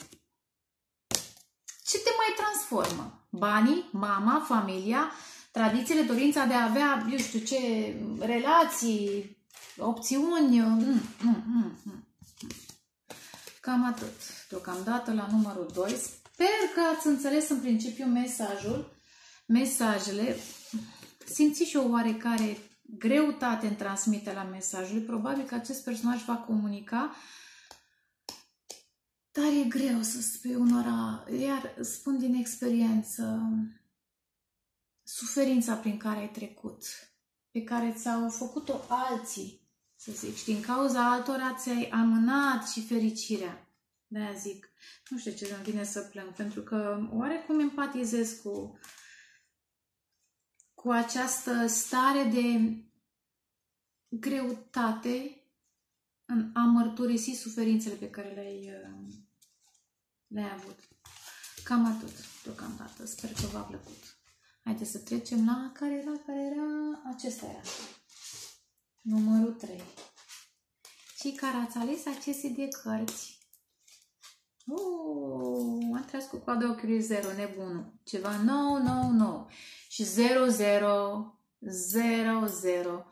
ce te mai transformă? Banii, mama, familia, tradițiile, dorința de a avea, eu știu ce, relații, opțiuni. Mm, mm, mm, mm. Cam atât. Deocamdată la numărul doi. Sper că ați înțeles în principiu mesajul, mesajele. Simțiți și o oarecare greutate în transmiterea mesajului. Probabil că acest personaj va comunica. Dar e greu să spui unora, iar spun din experiență, suferința prin care ai trecut, pe care ți-au făcut-o alții, să zic, și din cauza altora ți-ai amânat și fericirea. De-aia zic, nu știu ce îmi vine să plâng, pentru că oarecum empatizez cu, cu această stare de greutate în a mărturisi suferințele pe care le-ai le-ai avut. Cam atât, deocamdată. Sper că v-a plăcut. Haideți să trecem la care era, care era, acesta era. Numărul trei. Și care ați ales aceste de cărți. Oh, am tras cu coada ochiului zero, nebunul. Ceva nou, nou, nou. Și zero, zero, zero, zero.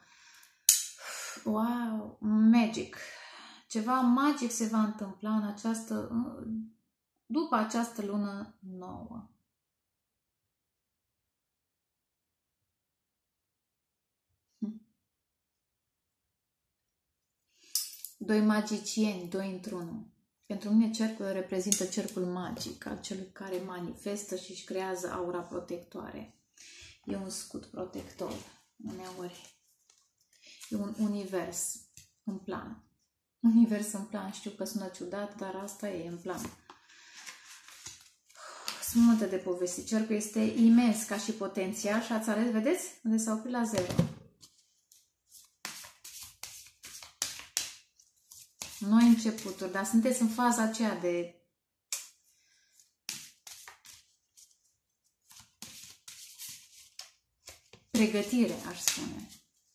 Wow, magic. Ceva magic se va întâmpla în această, după această lună nouă. Doi magicieni, doi într-unul. Pentru mine cercul reprezintă cercul magic al celui care manifestă și își creează aura protectoare. E un scut protector, uneori. E un univers în plan. Univers în plan, știu că sună ciudat, dar asta e în plan. Sunt multe de povestit. Cercul este imens ca și potențial și ați ales, vedeți? Unde s-a oprit la zero. Noi începuturi, dar sunteți în faza aceea de pregătire, aș spune.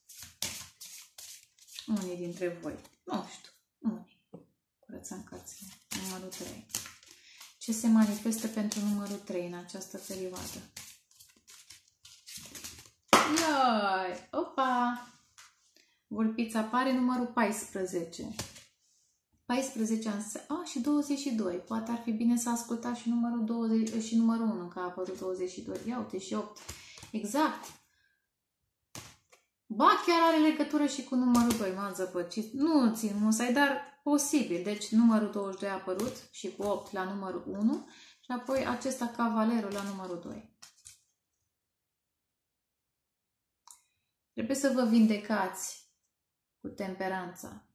Unii dintre voi. Nu știu. Unii. Curățăm cărțile. Numărul trei. Ce se manifestă pentru numărul trei în această perioadă? Ioi! Opa! Vulpița apare numărul paisprezece. paisprezece ani. Ah, și douăzeci și doi. Poate ar fi bine să ascultați și numărul, douăzeci, și numărul unu, că a apărut douăzeci și doi. Ia uite, și opt. Exact. Ba, chiar are legătură și cu numărul doi. M-am zăpăcit. Nu țin musai, dar posibil. Deci numărul douăzeci și doi a apărut și cu opt la numărul unu și apoi acesta cavalerul la numărul doi. Trebuie să vă vindecați cu temperanța.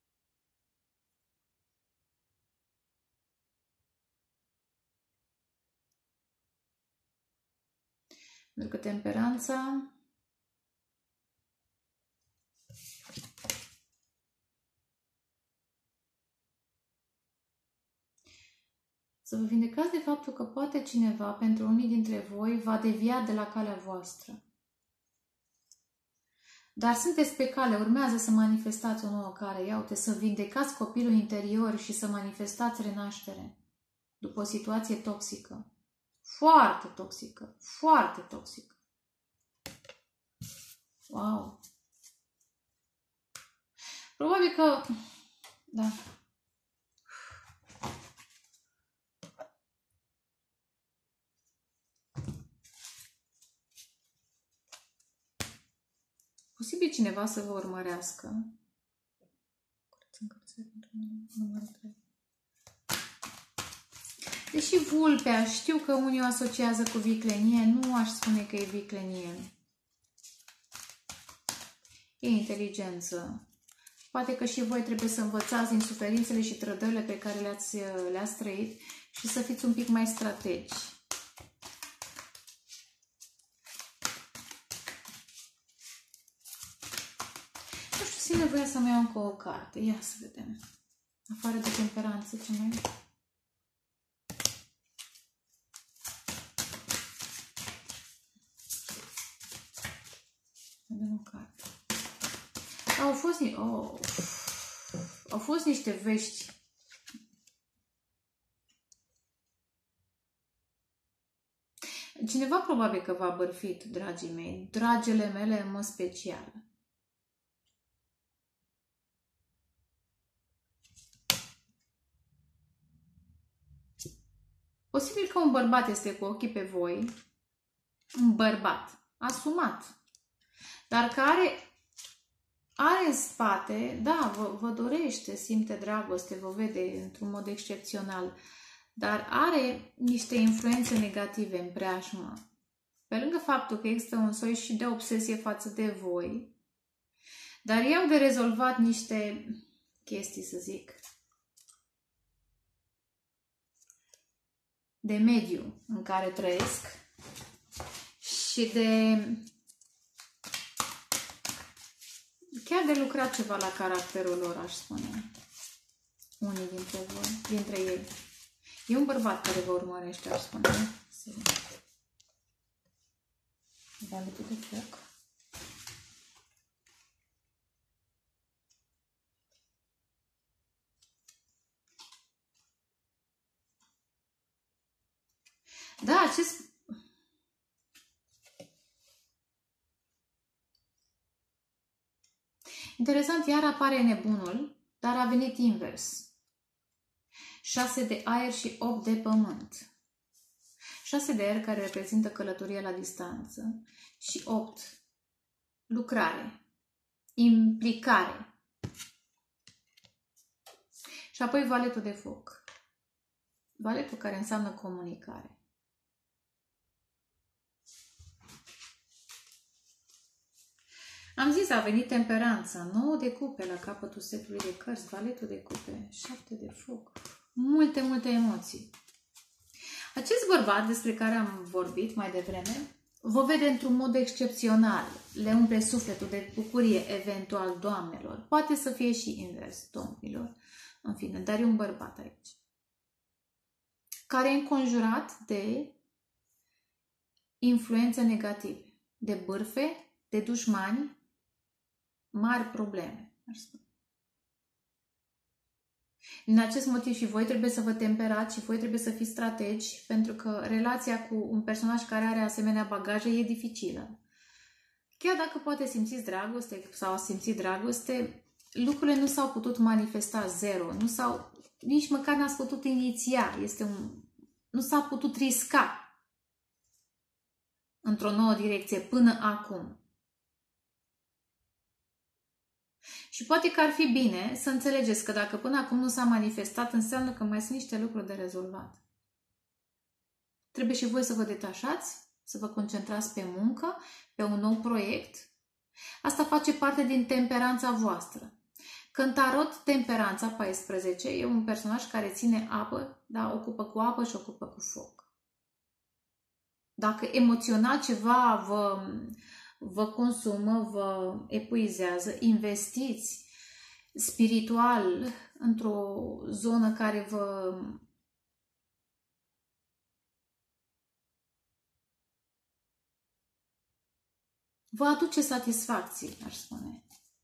Pentru că temperanța să vă vindecați de faptul că poate cineva, pentru unii dintre voi, va devia de la calea voastră. Dar sunteți pe cale, urmează să manifestați o nouă cale. Ia uite, să vindecați copilul interior și să manifestați renaștere după o situație toxică. Foarte toxică. Foarte toxică. Wow! Probabil că... Da. Posibil cineva să vă urmărească. Deși vulpea, știu că unii o asociază cu viclenie, nu aș spune că e viclenie. E inteligență. Poate că și voi trebuie să învățați din suferințele și trădările pe care le-ați le-ați trăit și să fiți un pic mai strategi. Nu știu, simt nevoia să mai iau încă o carte. Ia să vedem. Afară de temperanță, ce mai... Vedem o carte. Au fost, oh, au fost niște vești. Cineva probabil că v-a bârfit, dragii mei, dragele mele în mod special. Posibil că un bărbat este cu ochii pe voi, un bărbat asumat, dar care are în spate, da, vă, vă dorește, simte dragoste, vă vede într-un mod excepțional, dar are niște influențe negative în preajmă. Pe lângă faptul că există un soi și de obsesie față de voi, dar eu de rezolvat niște chestii, să zic, de mediu în care trăiesc și de... chiar de lucrat ceva la caracterul lor, aș spune. Unii dintre voi, dintre ei. E un bărbat care vă urmărește, aș spune. Valetul de foc. Da, acest... Interesant, iar apare nebunul, dar a venit invers. șase de aer și opt de pământ. șase de aer care reprezintă călătoria la distanță și opt lucrare, implicare. Și apoi valetul de foc. Valetul care înseamnă comunicare. Am zis, a venit temperanța, nouă de cupe la capătul setului de cărți, valetul de cupe, șapte de foc, multe, multe emoții. Acest bărbat despre care am vorbit mai devreme, vă vede într-un mod excepțional, le umple sufletul de bucurie, eventual, doamnelor. Poate să fie și invers, domnilor, în fine, dar e un bărbat aici, care e înconjurat de influențe negative, de bârfe, de dușmani, mari probleme, aș spune. Din acest motiv și voi trebuie să vă temperați și voi trebuie să fiți strategi, pentru că relația cu un personaj care are asemenea bagaje e dificilă. Chiar dacă poate simțiți dragoste sau simțiți dragoste, lucrurile nu s-au putut manifesta zero, nu s-au, nici măcar n-ați putut iniția, este un, nu s-a putut risca într-o nouă direcție până acum. Și poate că ar fi bine să înțelegeți că dacă până acum nu s-a manifestat, înseamnă că mai sunt niște lucruri de rezolvat. Trebuie și voi să vă detașați, să vă concentrați pe muncă, pe un nou proiect. Asta face parte din temperanța voastră. Când tarot, temperanța paisprezece e un personaj care ține apă, da, ocupă cu apă și ocupă cu foc. Dacă emoțional ceva vă... vă consumă, vă epuizează, investiți spiritual într-o zonă care vă vă aduce satisfacții, aș spune.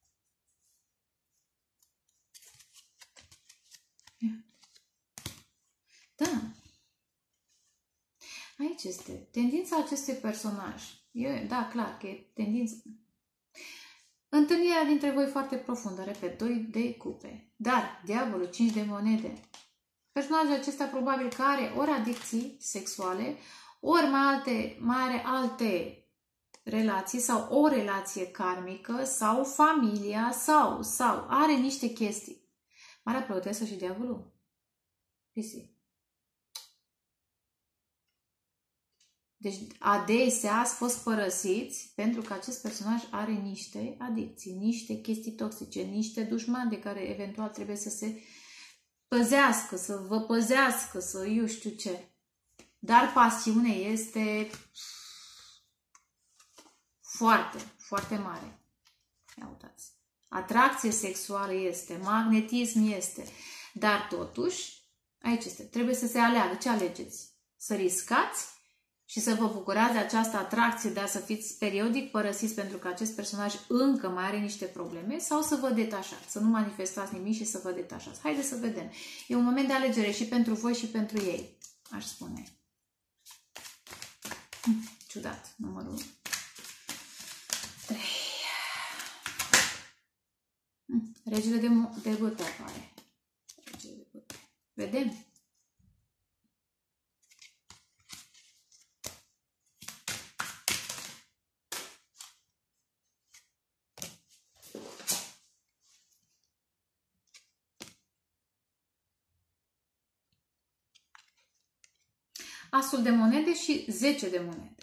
Da. Aici este tendința acestui personaj. Eu, da, clar că e tendință. Întâlnirea dintre voi foarte profundă, repet, doi de cupe. Dar, diavolul, cinci de monede. Personajul acesta probabil că are ori adicții sexuale, ori mai, alte, mai are alte relații sau o relație karmică sau familia sau, sau are niște chestii. Marea Preotesă și diavolul? Pisi. Deci adesea ați fost părăsiți pentru că acest personaj are niște adicții, niște chestii toxice, niște dușmani de care eventual trebuie să se păzească, să vă păzească, să eu știu ce. Dar pasiunea este foarte, foarte mare. Ia uitați. Atracție sexuală este, magnetism este, dar totuși, aici este, trebuie să se aleagă. Ce alegeți? Să riscați și să vă bucurați de această atracție, dar să fiți periodic părăsiți pentru că acest personaj încă mai are niște probleme, sau să vă detașați, să nu manifestați nimic și să vă detașați. Haideți să vedem. E un moment de alegere și pentru voi și pentru ei, aș spune. Ciudat, numărul trei. Regele de, de bâte apare. Regele de bâte. Vedem? Asul de monede și zece de monede.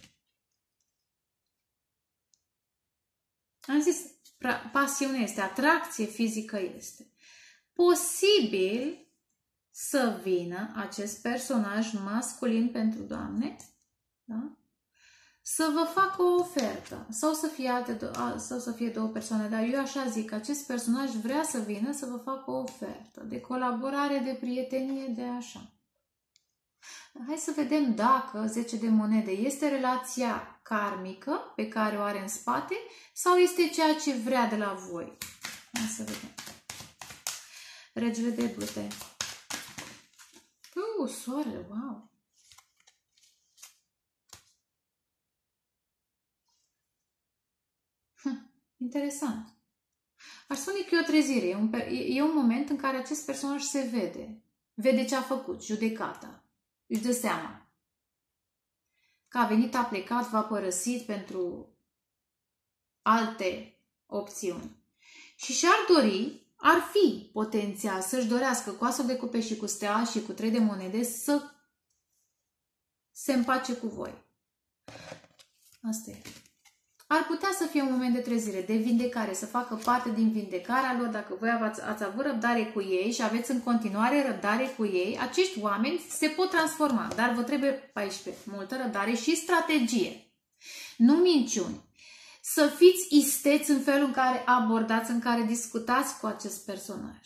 Am zis, pasiune este, atracție fizică este. Posibil să vină acest personaj masculin pentru doamne, da? Să vă facă o ofertă sau să fie, alte, sau să fie două persoane, dar eu așa zic, acest personaj vrea să vină să vă facă o ofertă de colaborare, de prietenie, de așa. Hai să vedem dacă zece de monede este relația karmică pe care o are în spate sau este ceea ce vrea de la voi. Hai să vedem. Regele de bâte. Uh, soarele, wow! Hm, interesant. Aș spune că e o trezire, e un, e un moment în care acest personaj se vede. Vede ce a făcut, judecata. Își dă seama că a venit, a plecat, v-a părăsit pentru alte opțiuni. Și și-ar dori, ar fi potențial să-și dorească cu asul de cupe și cu stea și cu trei de monede să se împace cu voi. Asta e. ar putea să fie un moment de trezire, de vindecare, să facă parte din vindecarea lor. Dacă voi ați, ați avut răbdare cu ei și aveți în continuare răbdare cu ei, acești oameni se pot transforma, dar vă trebuie paisprezece multă răbdare și strategie. Nu minciuni. Să fiți isteți în felul în care abordați, în care discutați cu acest personaj.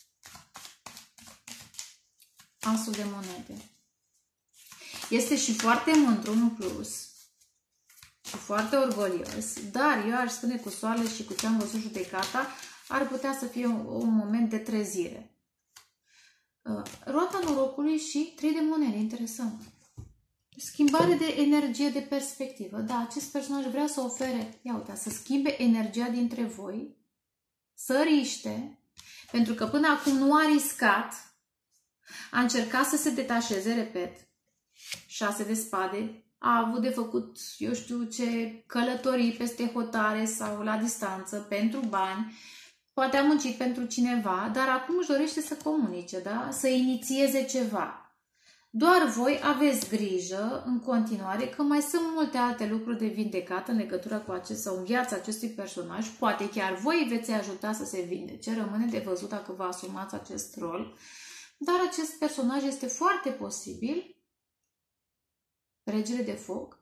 Asul de monede. Este și foarte mândru în plus și foarte orgolios, dar eu aș spune cu soarele și cu ce am văzut judecata, ar putea să fie un, un moment de trezire. Roata norocului și trei de monede, interesant. Schimbare de energie, de perspectivă. Da, acest personaj vrea să ofere, ia uite, să schimbe energia dintre voi, să riște, pentru că până acum nu a riscat, a încercat să se detașeze, repet, șase de spade, a avut de făcut, eu știu ce, călătorii peste hotare sau la distanță pentru bani, poate a muncit pentru cineva, dar acum își dorește să comunice, da? Să inițieze ceva. Doar voi aveți grijă în continuare că mai sunt multe alte lucruri de vindecat în legătură cu acest sau în viața acestui personaj. Poate chiar voi veți ajuta să se vindece. Rămâne de văzut dacă vă asumați acest rol. Dar acest personaj este foarte posibil regele de foc.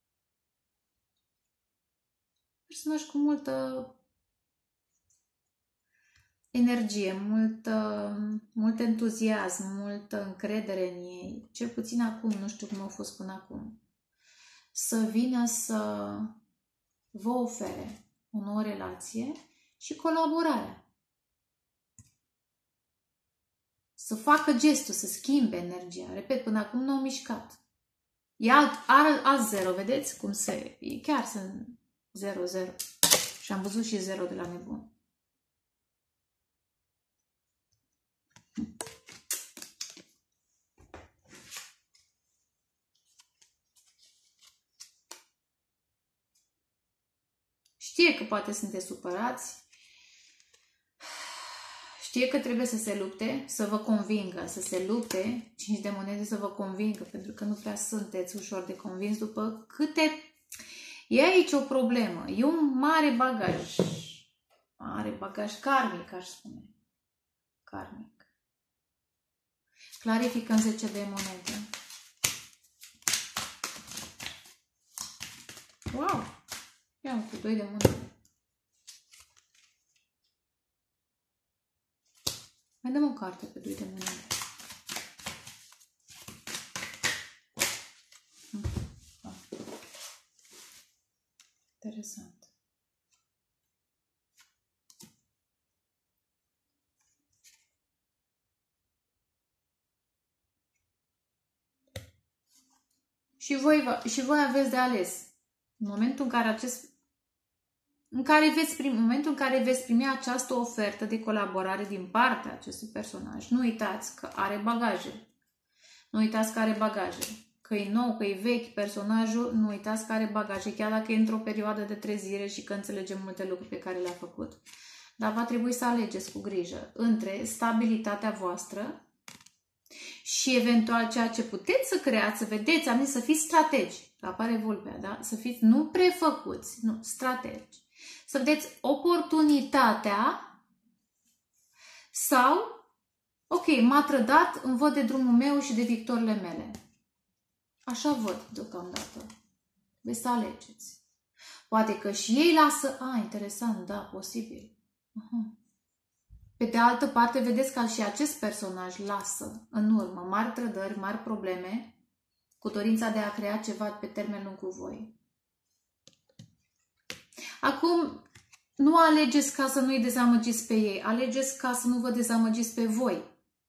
Personaj cu multă energie, multă, mult entuziasm, multă încredere în ei. Cel puțin acum, nu știu cum au fost până acum. Să vină să vă ofere o nouă relație și colaborarea. Să facă gestul, să schimbe energia. Repet, până acum nu au mișcat. E alt, alt, alt zero, vedeți cum se... Chiar sunt zero zero. Și am văzut și zero de la nebun. Știe că poate sunteți supărați. Știe că trebuie să se lupte, să vă convingă, să se lupte, cinci de monede să vă convingă, pentru că nu prea sunteți ușor de convins după câte... E aici o problemă, e un mare bagaj, mare bagaj karmic, aș spune, karmic. Clarificăm zece de monede. Wow! Ia cu doi de monede. Mai dăm o carte pe doi de monede. Ah. Interesant. Și voi, și voi aveți de ales. În momentul în care acest În, care veți primi, în momentul în care veți primi această ofertă de colaborare din partea acestui personaj, nu uitați că are bagaje. Nu uitați că are bagaje. Că e nou, că e vechi personajul, nu uitați că are bagaje, chiar dacă e într-o perioadă de trezire și că înțelegem multe lucruri pe care le-a făcut. Dar va trebui să alegeți cu grijă între stabilitatea voastră și eventual ceea ce puteți să creați, să vedeți, am zis să fiți strategi. Că apare vulpea, da? Să fiți nu prefăcuți, nu, strategi. Să vedeți oportunitatea sau, ok, m-a trădat, îmi văd de drumul meu și de victorile mele. Așa văd deocamdată. Veți să alegeți. Poate că și ei lasă, a, interesant, da, posibil. Aha. Pe de altă parte, vedeți că și acest personaj lasă în urmă mari trădări, mari probleme, cu dorința de a crea ceva pe termen lung cu voi. Acum, nu alegeți ca să nu-i dezamăgiți pe ei, alegeți ca să nu vă dezamăgiți pe voi.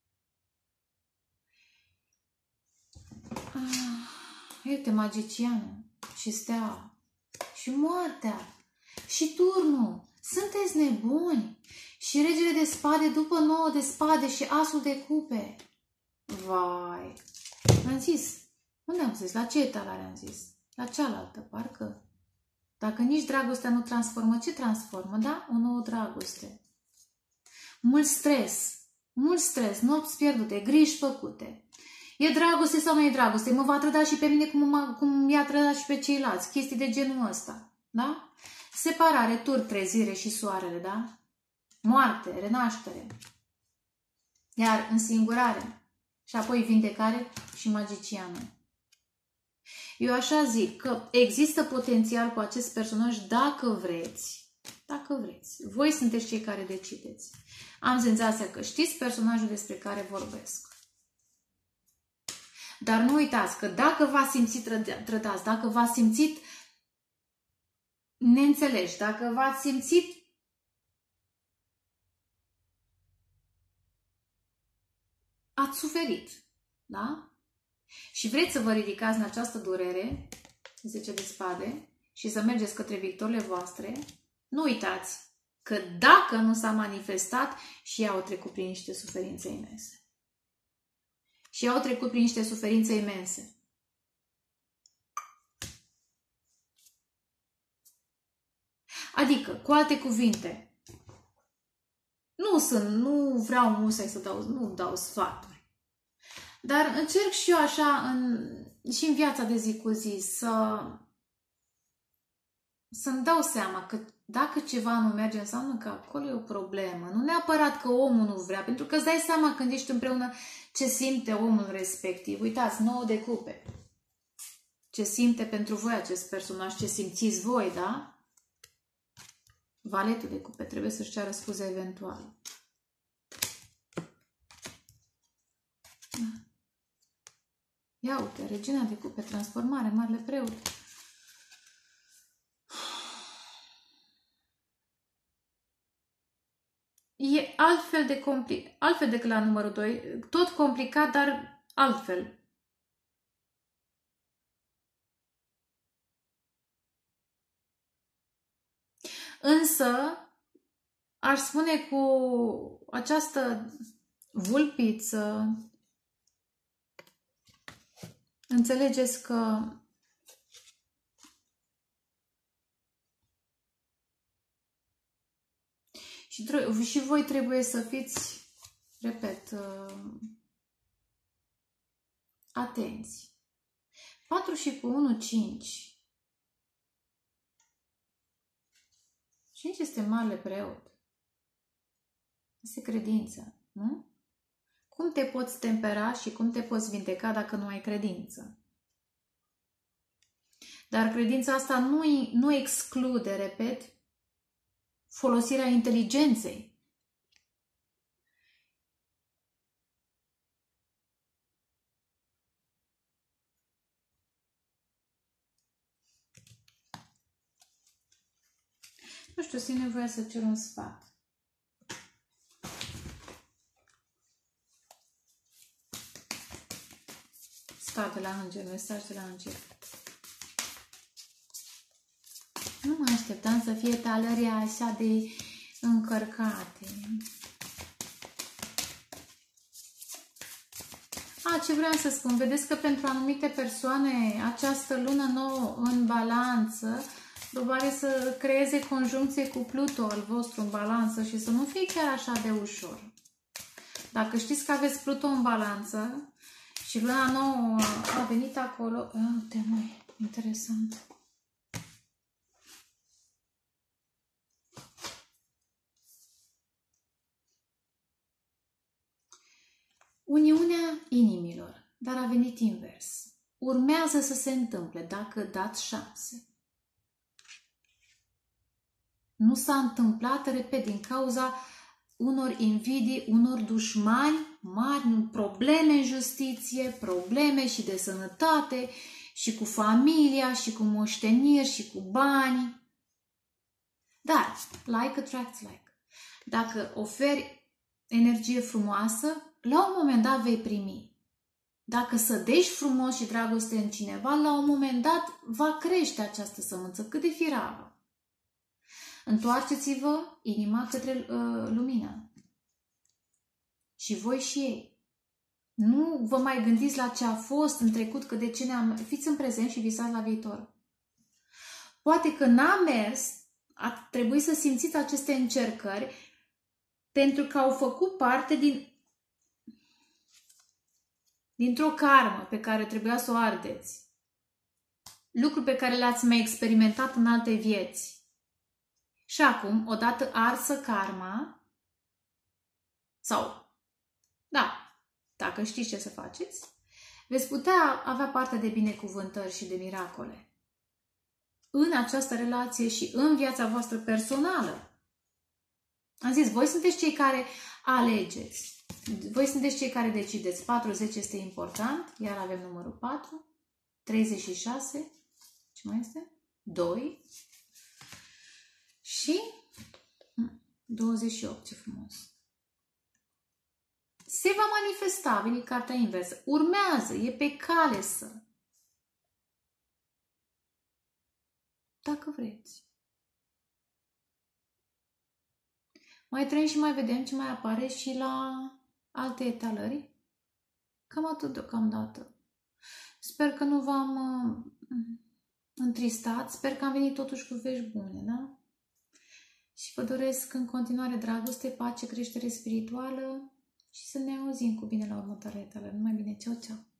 Ah, uite, magicianul și steaua și moartea și turnul. Sunteți nebuni? Și regele de spade după nouă de spade și asul de cupe. Vai! Am zis. Unde am zis? La ce etalare am zis? La cealaltă, parcă. Dacă nici dragostea nu transformă, ce transformă? Da? O nouă dragoste. Mult stres. Mult stres. Nopți pierdute. Griji făcute. E dragoste sau nu e dragoste? Mă va trăda și pe mine cum, cum i-a trădat și pe ceilalți. Chestii de genul ăsta. Da? Separare, tur, trezire și soarele, da? Moarte, renaștere. Iar însingurare. Și apoi vindecare și magicianul. Eu așa zic că există potențial cu acest personaj dacă vreți. Dacă vreți. Voi sunteți cei care decideți. Am senzația că știți personajul despre care vorbesc. Dar nu uitați că dacă v-ați simțit trădați, dacă v-ați simțit neînțeleși, dacă v-ați simțit ați suferit, da? Și vreți să vă ridicați în această durere, zece de spade, și să mergeți către victorile voastre, nu uitați că dacă nu s-a manifestat, și ea au trecut prin niște suferințe imense. Și ea au trecut prin niște suferințe imense. Adică, cu alte cuvinte, nu sunt, nu vreau musai să dau, nu dau sfaturi. Dar încerc și eu așa, în, și în viața de zi cu zi, să, să-mi dau seama că dacă ceva nu merge, înseamnă că acolo e o problemă. Nu neapărat că omul nu vrea, pentru că îți dai seama când ești împreună ce simte omul respectiv. Uitați, nouă de cupe. Ce simte pentru voi acest personaj, ce simțiți voi, da? Valetul de cupe, trebuie să-și ceară scuze eventual. Da. Ia uite, regina de cupe, transformare, marele preot. E altfel de complicat, altfel decât la numărul doi, tot complicat, dar altfel. Însă, aș spune cu această vulpiță, înțelegeți că și, și voi trebuie să fiți, repet, atenți. patru și cu unu, cinci. cinci este marele preot. Este credința, nu? Cum te poți tempera și cum te poți vindeca dacă nu ai credință? Dar credința asta nu, nu exclude, repet, folosirea inteligenței. Nu știu, simt nevoia să cer un sfat. Sfat de la înger, mesaj de la înger. Nu mă așteptam să fie talări așa de încărcate. A, ce vreau să spun, vedeți că pentru anumite persoane această lună nouă în balanță probabil să creeze conjuncție cu Pluto al vostru în balanță și să nu fie chiar așa de ușor. Dacă știți că aveți Pluto în balanță și luna nouă a venit acolo, uite măi, interesant. Uniunea inimilor, dar a venit invers. Urmează să se întâmple dacă dați șanse. Nu s-a întâmplat, repet, din cauza unor invidii, unor dușmani mari, probleme în justiție, probleme și de sănătate, și cu familia, și cu moșteniri, și cu bani. Dar, like attracts like. Dacă oferi energie frumoasă, la un moment dat vei primi. Dacă sădești frumos și dragoste în cineva, la un moment dat va crește această sămânță, cât de firavă. Întoarceți-vă inima către uh, lumină. Și voi și ei. Nu vă mai gândiți la ce a fost în trecut, că de ce ne-am... Fiți în prezent și visați la viitor. Poate că n-a mers, a trebuit să simțiți aceste încercări, pentru că au făcut parte din dintr-o karmă pe care trebuia să o ardeți. lucruri pe care le-ați mai experimentat în alte vieți. Și acum, odată arsă karma, sau, da, dacă știți ce să faceți, veți putea avea parte de binecuvântări și de miracole în această relație și în viața voastră personală. Am zis, voi sunteți cei care alegeți. Voi sunteți cei care decideți. patruzeci este important, iar avem numărul patru, treizeci și șase, ce mai este? doi și douăzeci și opt, ce frumos. Se va manifesta, a venit cartea inversă. Urmează, e pe cale să. Dacă vreți. Mai trăim și mai vedem ce mai apare și la alte etalări. Cam atât deocamdată. Sper că nu v-am uh, întristat. Sper că am venit totuși cu vești bune, da? Și vă doresc în continuare dragoste, pace, creștere spirituală și să ne auzim cu bine la următoarea etală. Numai bine, ceau, ceau!